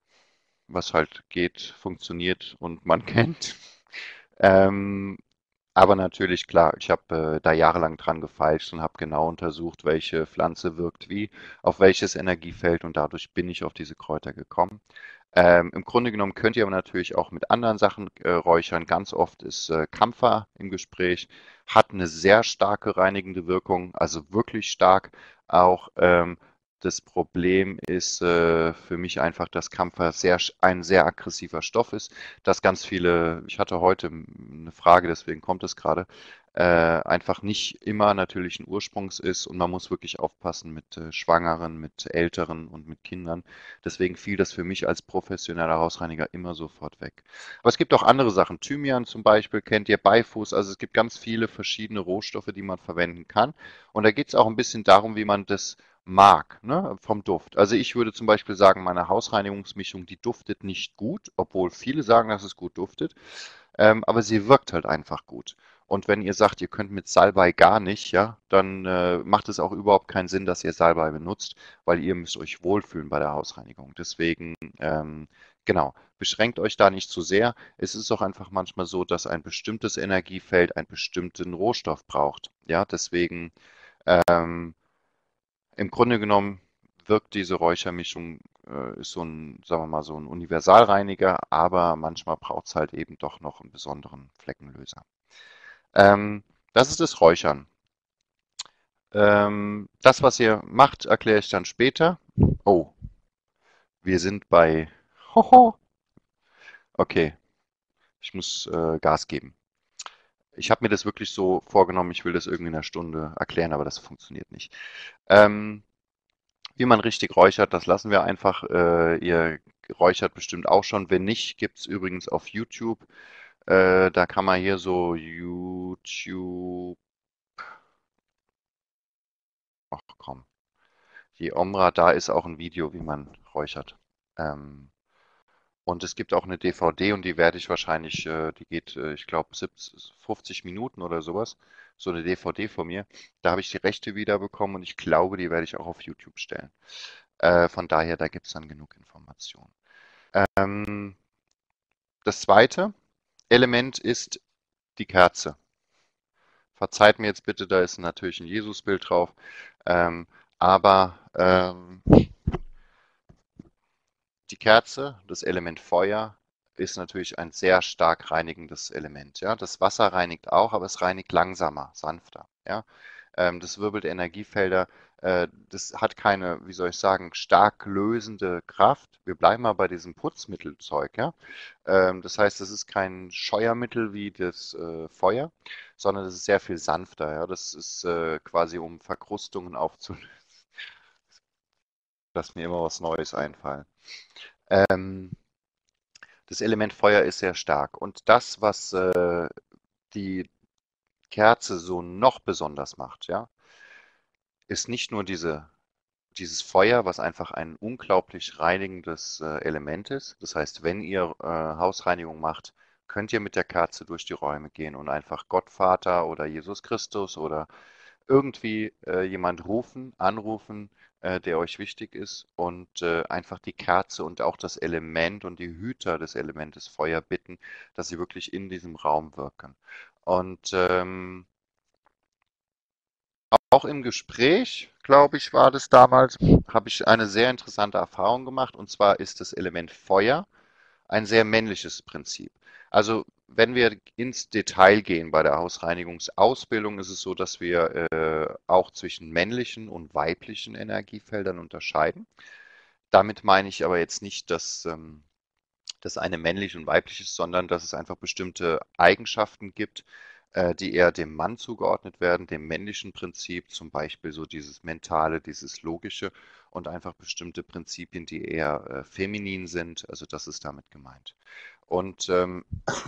Speaker 1: was halt geht, funktioniert und man kennt. Ähm, Aber natürlich, klar, ich habe äh, da jahrelang dran gefeilscht und habe genau untersucht, welche Pflanze wirkt wie, auf welches Energiefeld und dadurch bin ich auf diese Kräuter gekommen. Ähm, im Grunde genommen könnt ihr aber natürlich auch mit anderen Sachen äh, räuchern. Ganz oft ist äh, Kampfer im Gespräch, hat eine sehr starke reinigende Wirkung, also wirklich stark. Auch ähm, das Problem ist äh, für mich einfach, dass Kampfer sehr, sch- ein sehr aggressiver Stoff ist, dass ganz viele, ich hatte heute eine Frage, deswegen kommt es gerade, äh, einfach nicht immer natürlichen Ursprungs ist und man muss wirklich aufpassen mit äh, Schwangeren, mit Älteren und mit Kindern. Deswegen fiel das für mich als professioneller Hausreiniger immer sofort weg. Aber es gibt auch andere Sachen. Thymian zum Beispiel kennt ihr, Beifuß. Also es gibt ganz viele verschiedene Rohstoffe, die man verwenden kann. Und da geht es auch ein bisschen darum, wie man das mag, ne, vom Duft. Also ich würde zum Beispiel sagen, meine Hausreinigungsmischung, die duftet nicht gut, obwohl viele sagen, dass es gut duftet. Ähm, aber sie wirkt halt einfach gut. Und wenn ihr sagt, ihr könnt mit Salbei gar nicht, ja, dann äh, macht es auch überhaupt keinen Sinn, dass ihr Salbei benutzt, weil ihr müsst euch wohlfühlen bei der Hausreinigung. Deswegen, ähm, genau, beschränkt euch da nicht zu sehr. Es ist auch einfach manchmal so, dass ein bestimmtes Energiefeld einen bestimmten Rohstoff braucht. Ja, deswegen ähm, im Grunde genommen wirkt diese Räuchermischung, äh, ist so ein, sagen wir mal, so ein Universalreiniger, aber manchmal braucht es halt eben doch noch einen besonderen Fleckenlöser. Ähm, Das ist das Räuchern. Ähm, das, was ihr macht, erkläre ich dann später. Oh, wir sind bei. Hoho. Okay, ich muss äh, Gas geben. Ich habe mir das wirklich so vorgenommen, ich will das irgendwie in einer Stunde erklären, aber das funktioniert nicht. Ähm, Wie man richtig räuchert, das lassen wir einfach. Äh, ihr räuchert bestimmt auch schon. Wenn nicht, gibt es übrigens auf YouTube. Äh, da kann man hier so YouTube. Ach komm. Die Omra, da ist auch ein Video, wie man räuchert. Ähm, und es gibt auch eine D V D und die werde ich wahrscheinlich, äh, die geht, äh, ich glaube, fünfzig Minuten oder sowas. So eine D V D von mir. Da habe ich die Rechte wiederbekommen und ich glaube, die werde ich auch auf YouTube stellen. Äh, von daher, da gibt es dann genug Informationen. Ähm, Das zweite Element ist die Kerze. Verzeiht mir jetzt bitte, da ist natürlich ein Jesusbild drauf. Ähm, aber ähm, die Kerze, das Element Feuer, ist natürlich ein sehr stark reinigendes Element. Ja? Das Wasser reinigt auch, aber es reinigt langsamer, sanfter. Ja? Ähm, das wirbelt Energiefelder. Äh, das hat keine, wie soll ich sagen, stark lösende Kraft. Wir bleiben mal bei diesem Putzmittelzeug. Ja? Ähm, das heißt, es ist kein Scheuermittel wie das äh, Feuer, sondern es ist sehr viel sanfter. Ja? Das ist äh, quasi, um Verkrustungen aufzulösen. Lass mir immer was Neues einfallen. Ähm, Das Element Feuer ist sehr stark. Und das, was äh, die Kerze so noch besonders macht, ja, ist nicht nur diese, dieses Feuer, was einfach ein unglaublich reinigendes äh, Element ist. Das heißt, wenn ihr äh, Hausreinigung macht, könnt ihr mit der Kerze durch die Räume gehen und einfach Gottvater oder Jesus Christus oder irgendwie äh, jemand rufen, anrufen, äh, der euch wichtig ist und äh, einfach die Kerze und auch das Element und die Hüter des Elementes Feuer bitten, dass sie wirklich in diesem Raum wirken. Und ähm, auch im Gespräch, glaube ich, war das damals, habe ich eine sehr interessante Erfahrung gemacht. Und zwar ist das Element Feuer ein sehr männliches Prinzip. Also wenn wir ins Detail gehen bei der Hausreinigungsausbildung, ist es so, dass wir äh, auch zwischen männlichen und weiblichen Energiefeldern unterscheiden. Damit meine ich aber jetzt nicht, dass ähm, das eine männlich und weiblich ist, sondern dass es einfach bestimmte Eigenschaften gibt, äh, die eher dem Mann zugeordnet werden, dem männlichen Prinzip, zum Beispiel so dieses Mentale, dieses Logische und einfach bestimmte Prinzipien, die eher äh, feminin sind. Also das ist damit gemeint. Und ähm,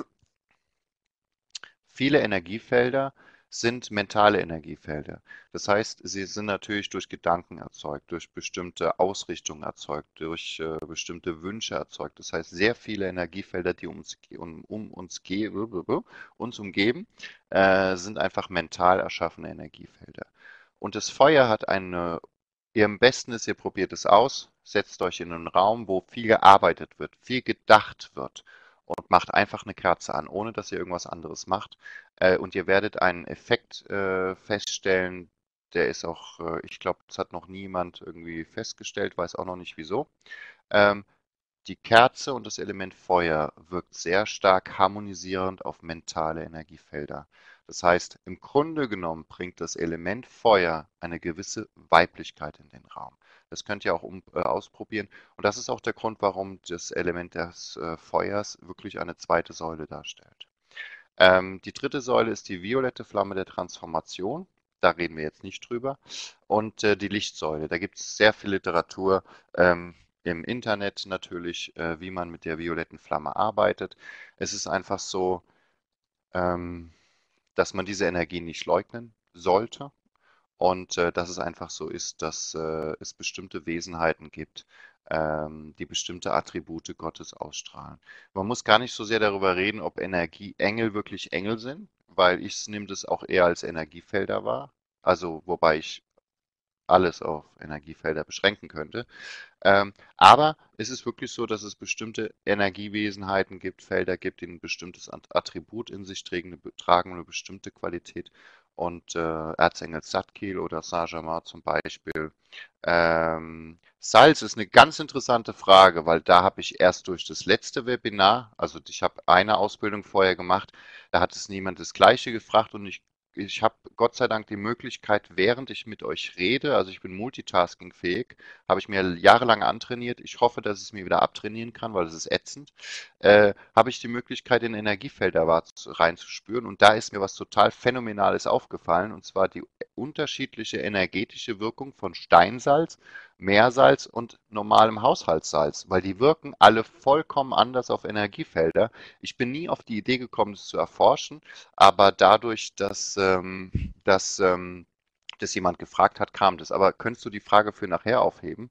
Speaker 1: viele Energiefelder sind mentale Energiefelder. Das heißt, sie sind natürlich durch Gedanken erzeugt, durch bestimmte Ausrichtungen erzeugt, durch äh, bestimmte Wünsche erzeugt. Das heißt, sehr viele Energiefelder, die uns, um, um uns, ge uns umgeben, äh, sind einfach mental erschaffene Energiefelder. Und das Feuer hat eine, ihr am besten ist, ihr probiert es aus, setzt euch in einen Raum, wo viel gearbeitet wird, viel gedacht wird. Und und macht einfach eine Kerze an, ohne dass ihr irgendwas anderes macht. Äh, und ihr werdet einen Effekt äh, feststellen, der ist auch, äh, ich glaube, das hat noch niemand irgendwie festgestellt, weiß auch noch nicht wieso. Ähm, Die Kerze und das Element Feuer wirkt sehr stark harmonisierend auf mentale Energiefelder. Das heißt, im Grunde genommen bringt das Element Feuer eine gewisse Weiblichkeit in den Raum. Das könnt ihr auch um, äh, ausprobieren. Und das ist auch der Grund, warum das Element des äh, Feuers wirklich eine zweite Säule darstellt. Ähm, die dritte Säule ist die violette Flamme der Transformation. Da reden wir jetzt nicht drüber. Und äh, die Lichtsäule. Da gibt es sehr viel Literatur ähm, im Internet natürlich, äh, wie man mit der violetten Flamme arbeitet. Es ist einfach so, ähm, dass man diese Energie nicht leugnen sollte. Und äh, dass es einfach so ist, dass äh, es bestimmte Wesenheiten gibt, ähm, die bestimmte Attribute Gottes ausstrahlen. Man muss gar nicht so sehr darüber reden, ob Energieengel wirklich Engel sind, weil ich nehme das auch eher als Energiefelder wahr. Also wobei ich alles auf Energiefelder beschränken könnte. Ähm, aber es ist wirklich so, dass es bestimmte Energiewesenheiten gibt, Felder gibt, die ein bestimmtes Attribut in sich tragen, eine, tragen eine bestimmte Qualität. Und äh, Erzengel Zadkiel oder Saint-Germain zum Beispiel. Ähm, Salz ist eine ganz interessante Frage, weil da habe ich erst durch das letzte Webinar, also ich habe eine Ausbildung vorher gemacht, da hat es niemand das Gleiche gefragt und ich ich habe Gott sei Dank die Möglichkeit, während ich mit euch rede, also ich bin multitaskingfähig, habe ich mir jahrelang antrainiert. Ich hoffe, dass ich es mir wieder abtrainieren kann, weil es ist ätzend. Äh, habe ich die Möglichkeit, in Energiefelder reinzuspüren. Und da ist mir was total Phänomenales aufgefallen, und zwar die unterschiedliche energetische Wirkung von Steinsalz, Meersalz und normalem Haushaltssalz, weil die wirken alle vollkommen anders auf Energiefelder. Ich bin nie auf die Idee gekommen, das zu erforschen, aber dadurch, dass, ähm, dass ähm, das jemand gefragt hat, kam das. Aber könntest du die Frage für nachher aufheben?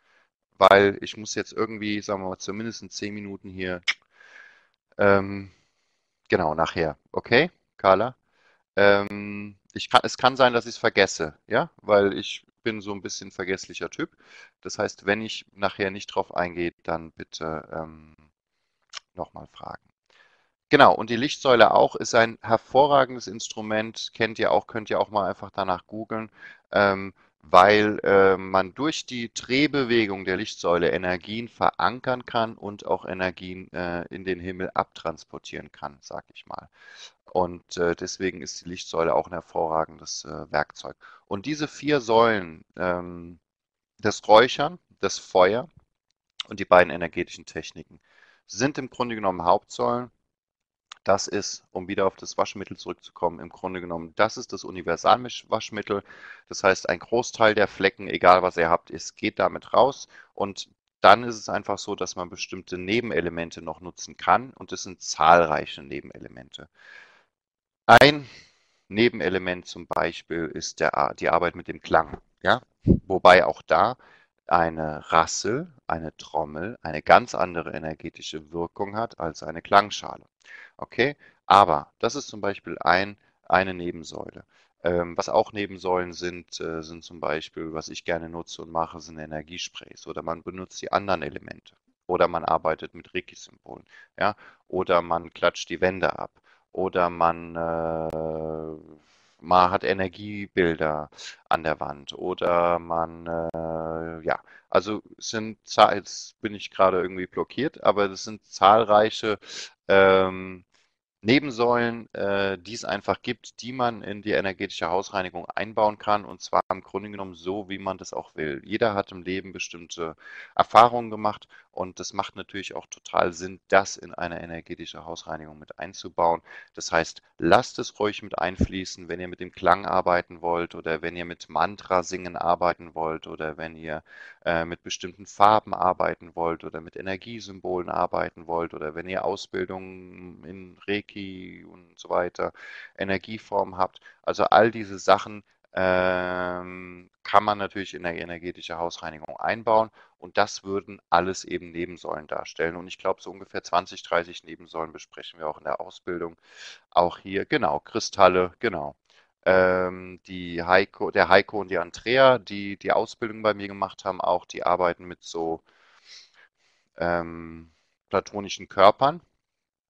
Speaker 1: Weil ich muss jetzt irgendwie, sagen wir mal, zumindest in zehn Minuten hier, ähm, genau, nachher. Okay, Carla? Ähm, ich kann, es kann sein, dass ich es vergesse, ja, weil ich bin so ein bisschen vergesslicher Typ. Das heißt, wenn ich nachher nicht drauf eingehe, dann bitte ähm, nochmal fragen. Genau, und die Lichtsäule auch ist ein hervorragendes Instrument, kennt ihr auch, könnt ihr auch mal einfach danach googeln, ähm, weil äh, man durch die Drehbewegung der Lichtsäule Energien verankern kann und auch Energien äh, in den Himmel abtransportieren kann, sag ich mal. Und äh, deswegen ist die Lichtsäule auch ein hervorragendes äh, Werkzeug. Und diese vier Säulen, ähm, das Räuchern, das Feuer und die beiden energetischen Techniken, sind im Grunde genommen Hauptsäulen. Das ist, um wieder auf das Waschmittel zurückzukommen, im Grunde genommen, das ist das Universalwaschmittel. Das heißt, ein Großteil der Flecken, egal was ihr habt, es geht damit raus. Und dann ist es einfach so, dass man bestimmte Nebenelemente noch nutzen kann. Und es sind zahlreiche Nebenelemente. Ein Nebenelement zum Beispiel ist der, die Arbeit mit dem Klang. Ja? Wobei auch da eine Rassel, eine Trommel, eine ganz andere energetische Wirkung hat als eine Klangschale. Okay, aber das ist zum Beispiel ein, eine Nebensäule. Ähm, was auch Nebensäulen sind, äh, sind zum Beispiel, was ich gerne nutze und mache, sind Energiesprays oder man benutzt die anderen Elemente oder man arbeitet mit Reiki-Symbolen, ja, oder man klatscht die Wände ab oder man, äh, man hat Energiebilder an der Wand oder man, äh, ja, also es sind, jetzt bin ich gerade irgendwie blockiert, aber es sind zahlreiche ähm, Nebensäulen, äh, die es einfach gibt, die man in die energetische Hausreinigung einbauen kann, und zwar im Grunde genommen so, wie man das auch will. Jeder hat im Leben bestimmte Erfahrungen gemacht und das macht natürlich auch total Sinn, das in eine energetische Hausreinigung mit einzubauen. Das heißt, lasst es ruhig mit einfließen, wenn ihr mit dem Klang arbeiten wollt oder wenn ihr mit Mantra singen arbeiten wollt oder wenn ihr äh, mit bestimmten Farben arbeiten wollt oder mit Energiesymbolen arbeiten wollt oder wenn ihr Ausbildungen in Reiki und so weiter, Energieformen habt. Also all diese Sachen ähm, kann man natürlich in der energetische Hausreinigung einbauen und das würden alles eben Nebensäulen darstellen. Und ich glaube, so ungefähr zwanzig, dreißig Nebensäulen besprechen wir auch in der Ausbildung. Auch hier, genau, Kristalle, genau. Ähm, die Heiko, der Heiko und die Andrea, die die Ausbildung bei mir gemacht haben, auch, die arbeiten mit so ähm, platonischen Körpern.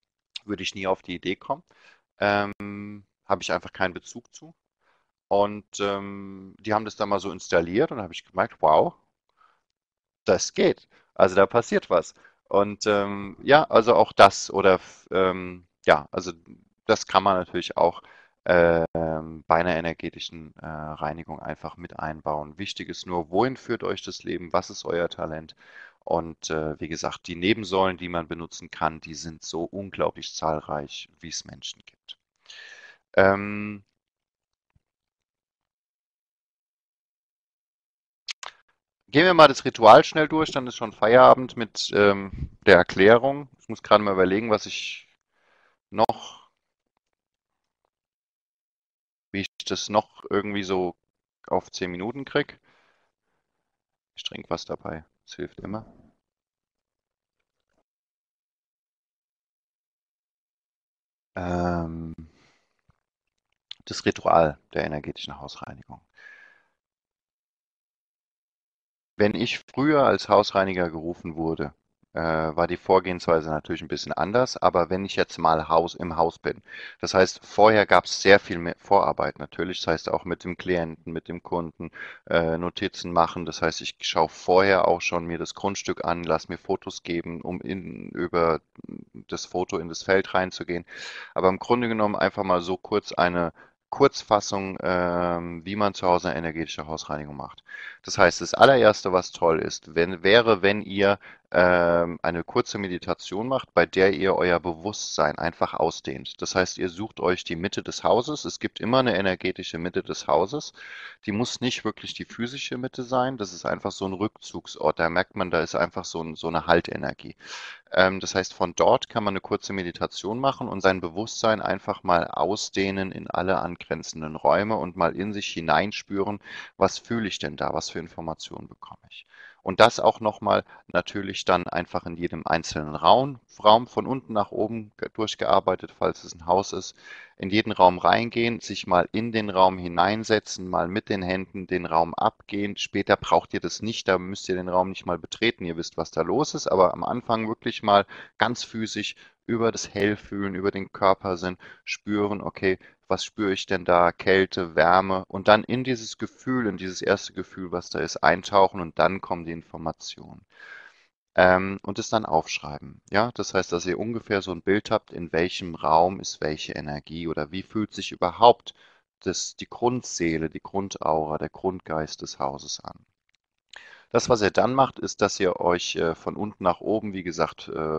Speaker 1: Würde ich nie auf die Idee kommen. Ähm, habe ich einfach keinen Bezug zu. Und ähm, die haben das dann mal so installiert und da habe ich gemerkt, wow, das geht. Also da passiert was. Und ähm, ja, also auch das oder f- ähm, ja, also das kann man natürlich auch ähm, bei einer energetischen äh, Reinigung einfach mit einbauen. Wichtig ist nur, wohin führt euch das Leben? Was ist euer Talent? Und äh, wie gesagt, die Nebensäulen, die man benutzen kann, die sind so unglaublich zahlreich, wie es Menschen gibt. Ähm, Gehen wir mal das Ritual schnell durch, dann ist schon Feierabend mit ähm, der Erklärung. Ich muss gerade mal überlegen, was ich noch, wie ich das noch irgendwie so auf zehn Minuten krieg. Ich trinke was dabei. Das hilft immer. Ähm, Das Ritual der energetischen Hausreinigung. Wenn ich früher als Hausreiniger gerufen wurde, äh, war die Vorgehensweise natürlich ein bisschen anders, aber wenn ich jetzt mal Haus im Haus bin, das heißt, vorher gab es sehr viel mehr Vorarbeit natürlich, das heißt auch mit dem Klienten, mit dem Kunden, äh, Notizen machen, das heißt, ich schaue vorher auch schon mir das Grundstück an, lass mir Fotos geben, um in, über das Foto in das Feld reinzugehen. Aber im Grunde genommen einfach mal so kurz eine Kurzfassung, ähm, wie man zu Hause eine energetische Hausreinigung macht. Das heißt, das allererste, was toll ist, wenn, wäre, wenn ihr ähm, eine kurze Meditation macht, bei der ihr euer Bewusstsein einfach ausdehnt. Das heißt, ihr sucht euch die Mitte des Hauses. Es gibt immer eine energetische Mitte des Hauses. Die muss nicht wirklich die physische Mitte sein. Das ist einfach so ein Rückzugsort. Da merkt man, da ist einfach so, ein, so eine Haltenergie. Ähm, das heißt, von dort kann man eine kurze Meditation machen und sein Bewusstsein einfach mal ausdehnen in alle angrenzenden Räume und mal in sich hineinspüren, was fühle ich denn da, was für Informationen bekomme ich. Und das auch nochmal natürlich dann einfach in jedem einzelnen Raum, Raum von unten nach oben durchgearbeitet, falls es ein Haus ist, in jeden Raum reingehen, sich mal in den Raum hineinsetzen, mal mit den Händen den Raum abgehen. Später braucht ihr das nicht, da müsst ihr den Raum nicht mal betreten, ihr wisst, was da los ist, aber am Anfang wirklich mal ganz physisch über das Hellfühlen, über den Körpersinn spüren, okay, was spüre ich denn da? Kälte, Wärme und dann in dieses Gefühl, in dieses erste Gefühl, was da ist, eintauchen und dann kommen die Informationen. Ähm, und es dann aufschreiben. Ja, das heißt, dass ihr ungefähr so ein Bild habt, in welchem Raum ist welche Energie oder wie fühlt sich überhaupt das, die Grundseele, die Grundaura, der Grundgeist des Hauses an. Das, was ihr dann macht, ist, dass ihr euch äh, von unten nach oben, wie gesagt, äh,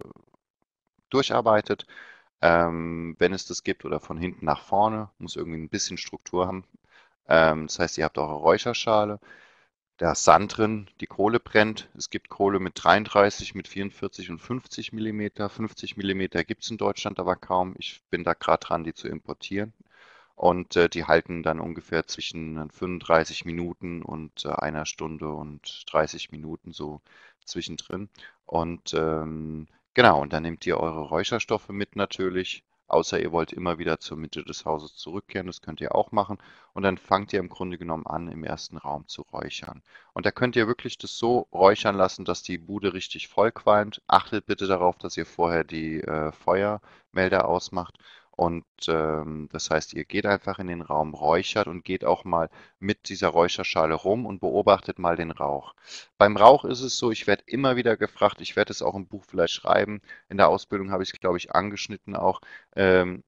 Speaker 1: durcharbeitet, ähm, wenn es das gibt, oder von hinten nach vorne, muss irgendwie ein bisschen Struktur haben. Ähm, das heißt, ihr habt eure Räucherschale, da ist Sand drin, die Kohle brennt. Es gibt Kohle mit dreiunddreißig, mit vierundvierzig und fünfzig Millimeter. fünfzig Millimeter gibt es in Deutschland aber kaum. Ich bin da gerade dran, die zu importieren. Und äh, die halten dann ungefähr zwischen fünfunddreißig Minuten und äh, einer Stunde und dreißig Minuten so zwischendrin. Und ähm, genau, und dann nehmt ihr eure Räucherstoffe mit natürlich, außer ihr wollt immer wieder zur Mitte des Hauses zurückkehren, das könnt ihr auch machen. Und dann fangt ihr im Grunde genommen an, im ersten Raum zu räuchern. Und da könnt ihr wirklich das so räuchern lassen, dass die Bude richtig voll qualmt. Achtet bitte darauf, dass ihr vorher die äh, Feuermelder ausmacht. Und ähm, das heißt, ihr geht einfach in den Raum, räuchert und geht auch mal mit dieser Räucherschale rum und beobachtet mal den Rauch. Beim Rauch ist es so, ich werde immer wieder gefragt, ich werde es auch im Buch vielleicht schreiben. In der Ausbildung habe ich es, glaube ich, angeschnitten auch. Ähm,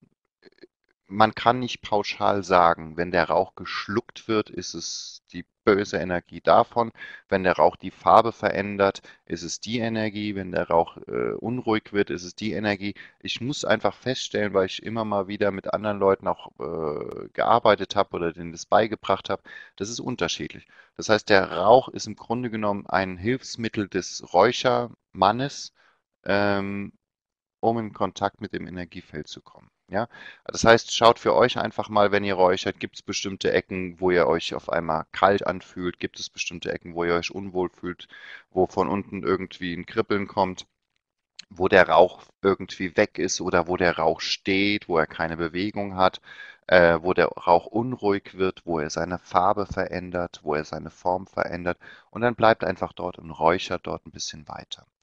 Speaker 1: Man kann nicht pauschal sagen, wenn der Rauch geschluckt wird, ist es die böse Energie davon. Wenn der Rauch die Farbe verändert, ist es die Energie. Wenn der Rauch äh, unruhig wird, ist es die Energie. Ich muss einfach feststellen, weil ich immer mal wieder mit anderen Leuten auch äh, gearbeitet habe oder denen das beigebracht habe, das ist unterschiedlich. Das heißt, der Rauch ist im Grunde genommen ein Hilfsmittel des Räuchermannes, ähm, um in Kontakt mit dem Energiefeld zu kommen. Ja, das heißt, schaut für euch einfach mal, wenn ihr räuchert, gibt es bestimmte Ecken, wo ihr euch auf einmal kalt anfühlt, gibt es bestimmte Ecken, wo ihr euch unwohl fühlt, wo von unten irgendwie ein Kribbeln kommt, wo der Rauch irgendwie weg ist oder wo der Rauch steht, wo er keine Bewegung hat, äh, wo der Rauch unruhig wird, wo er seine Farbe verändert, wo er seine Form verändert und dann bleibt einfach dort und räuchert dort ein bisschen weiter.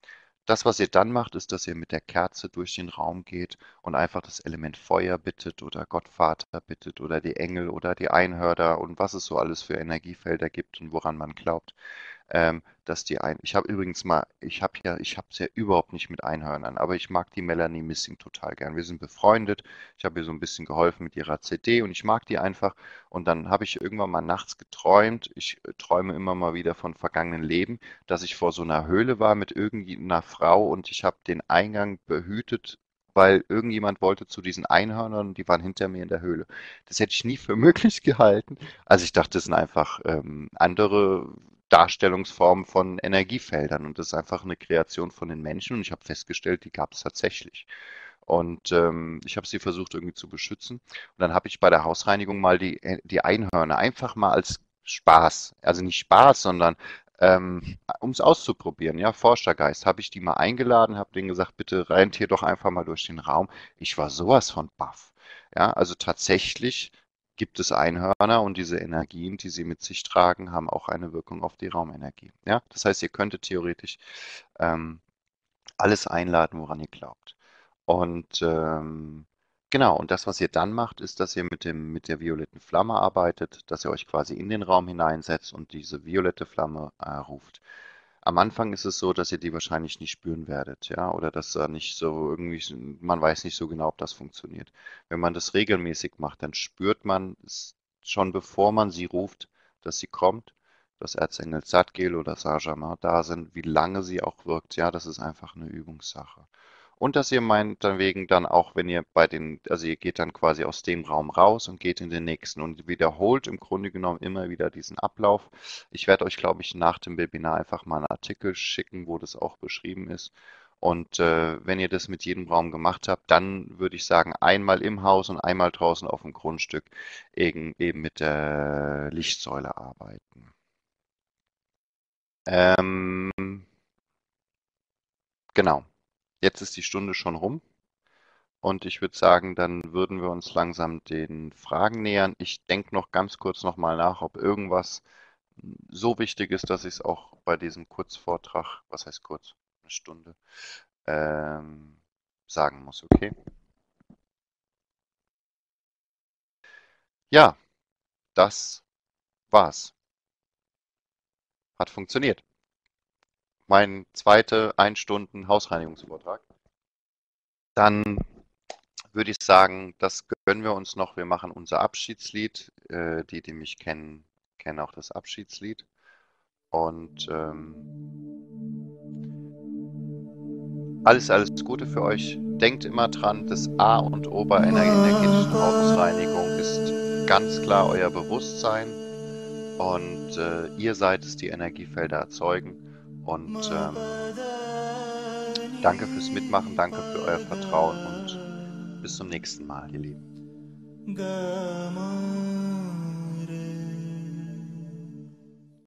Speaker 1: Das, was ihr dann macht, ist, dass ihr mit der Kerze durch den Raum geht und einfach das Element Feuer bittet oder Gottvater bittet oder die Engel oder die Einhörner und was es so alles für Energiefelder gibt und woran man glaubt. Ähm, dass die ein ich habe übrigens mal ich habe ja ich habe es ja überhaupt nicht mit Einhörnern, aber ich mag die Melanie Missing total gern. Wir sind befreundet. Ich habe ihr so ein bisschen geholfen mit ihrer C D und ich mag die einfach. Und dann habe ich irgendwann mal nachts geträumt, ich äh, träume immer mal wieder von vergangenen Leben, dass ich vor so einer Höhle war mit irgendeiner Frau und ich habe den Eingang behütet, weil irgendjemand wollte zu diesen Einhörnern und die waren hinter mir in der Höhle. Das hätte ich nie für möglich gehalten. Also ich dachte, das sind einfach ähm, andere Darstellungsform von Energiefeldern und das ist einfach eine Kreation von den Menschen und ich habe festgestellt, die gab es tatsächlich. Und ähm, ich habe sie versucht irgendwie zu beschützen. Und dann habe ich bei der Hausreinigung mal die, äh, die Einhörner einfach mal als Spaß, also nicht Spaß, sondern ähm, um es auszuprobieren, ja, Forschergeist, habe ich die mal eingeladen, habe denen gesagt, bitte rennt hier doch einfach mal durch den Raum. Ich war sowas von baff. Ja, also tatsächlich gibt es Einhörner und diese Energien, die sie mit sich tragen, haben auch eine Wirkung auf die Raumenergie. Ja, das heißt, ihr könntet theoretisch ähm, alles einladen, woran ihr glaubt. Und ähm, genau, und das, was ihr dann macht, ist, dass ihr mit dem, mit der violetten Flamme arbeitet, dass ihr euch quasi in den Raum hineinsetzt und diese violette Flamme äh, ruft. Am Anfang ist es so, dass ihr die wahrscheinlich nicht spüren werdet, ja, oder dass da nicht so irgendwie, man weiß nicht so genau, ob das funktioniert. Wenn man das regelmäßig macht, dann spürt man es schon, bevor man sie ruft, dass sie kommt, dass Erzengel Zadkiel oder Sajama da sind, wie lange sie auch wirkt, ja, das ist einfach eine Übungssache. Und dass ihr meinetwegen dann auch, wenn ihr bei den, also ihr geht dann quasi aus dem Raum raus und geht in den nächsten und wiederholt im Grunde genommen immer wieder diesen Ablauf. Ich werde euch, glaube ich, nach dem Webinar einfach mal einen Artikel schicken, wo das auch beschrieben ist. Und äh, wenn ihr das mit jedem Raum gemacht habt, dann würde ich sagen, einmal im Haus und einmal draußen auf dem Grundstück eben, eben mit der Lichtsäule arbeiten. Ähm, genau. Jetzt ist die Stunde schon rum. Und ich würde sagen, dann würden wir uns langsam den Fragen nähern. Ich denke noch ganz kurz nochmal nach, ob irgendwas so wichtig ist, dass ich es auch bei diesem Kurzvortrag, was heißt kurz, eine Stunde, ähm, sagen muss, okay? Ja, das war's. Hat funktioniert. Mein zweiter ein Stunden Hausreinigungsvortrag. Dann würde ich sagen, das gönnen wir uns noch. Wir machen unser Abschiedslied. Äh, die, die mich kennen, kennen auch das Abschiedslied. Und ähm, alles, alles Gute für euch. Denkt immer dran, das A und O bei einer energetischen Hausreinigung ist ganz klar euer Bewusstsein. Und äh, ihr seid es, die Energiefelder erzeugen. Und ähm, danke fürs Mitmachen, danke für euer Vertrauen und bis zum nächsten Mal, ihr Lieben.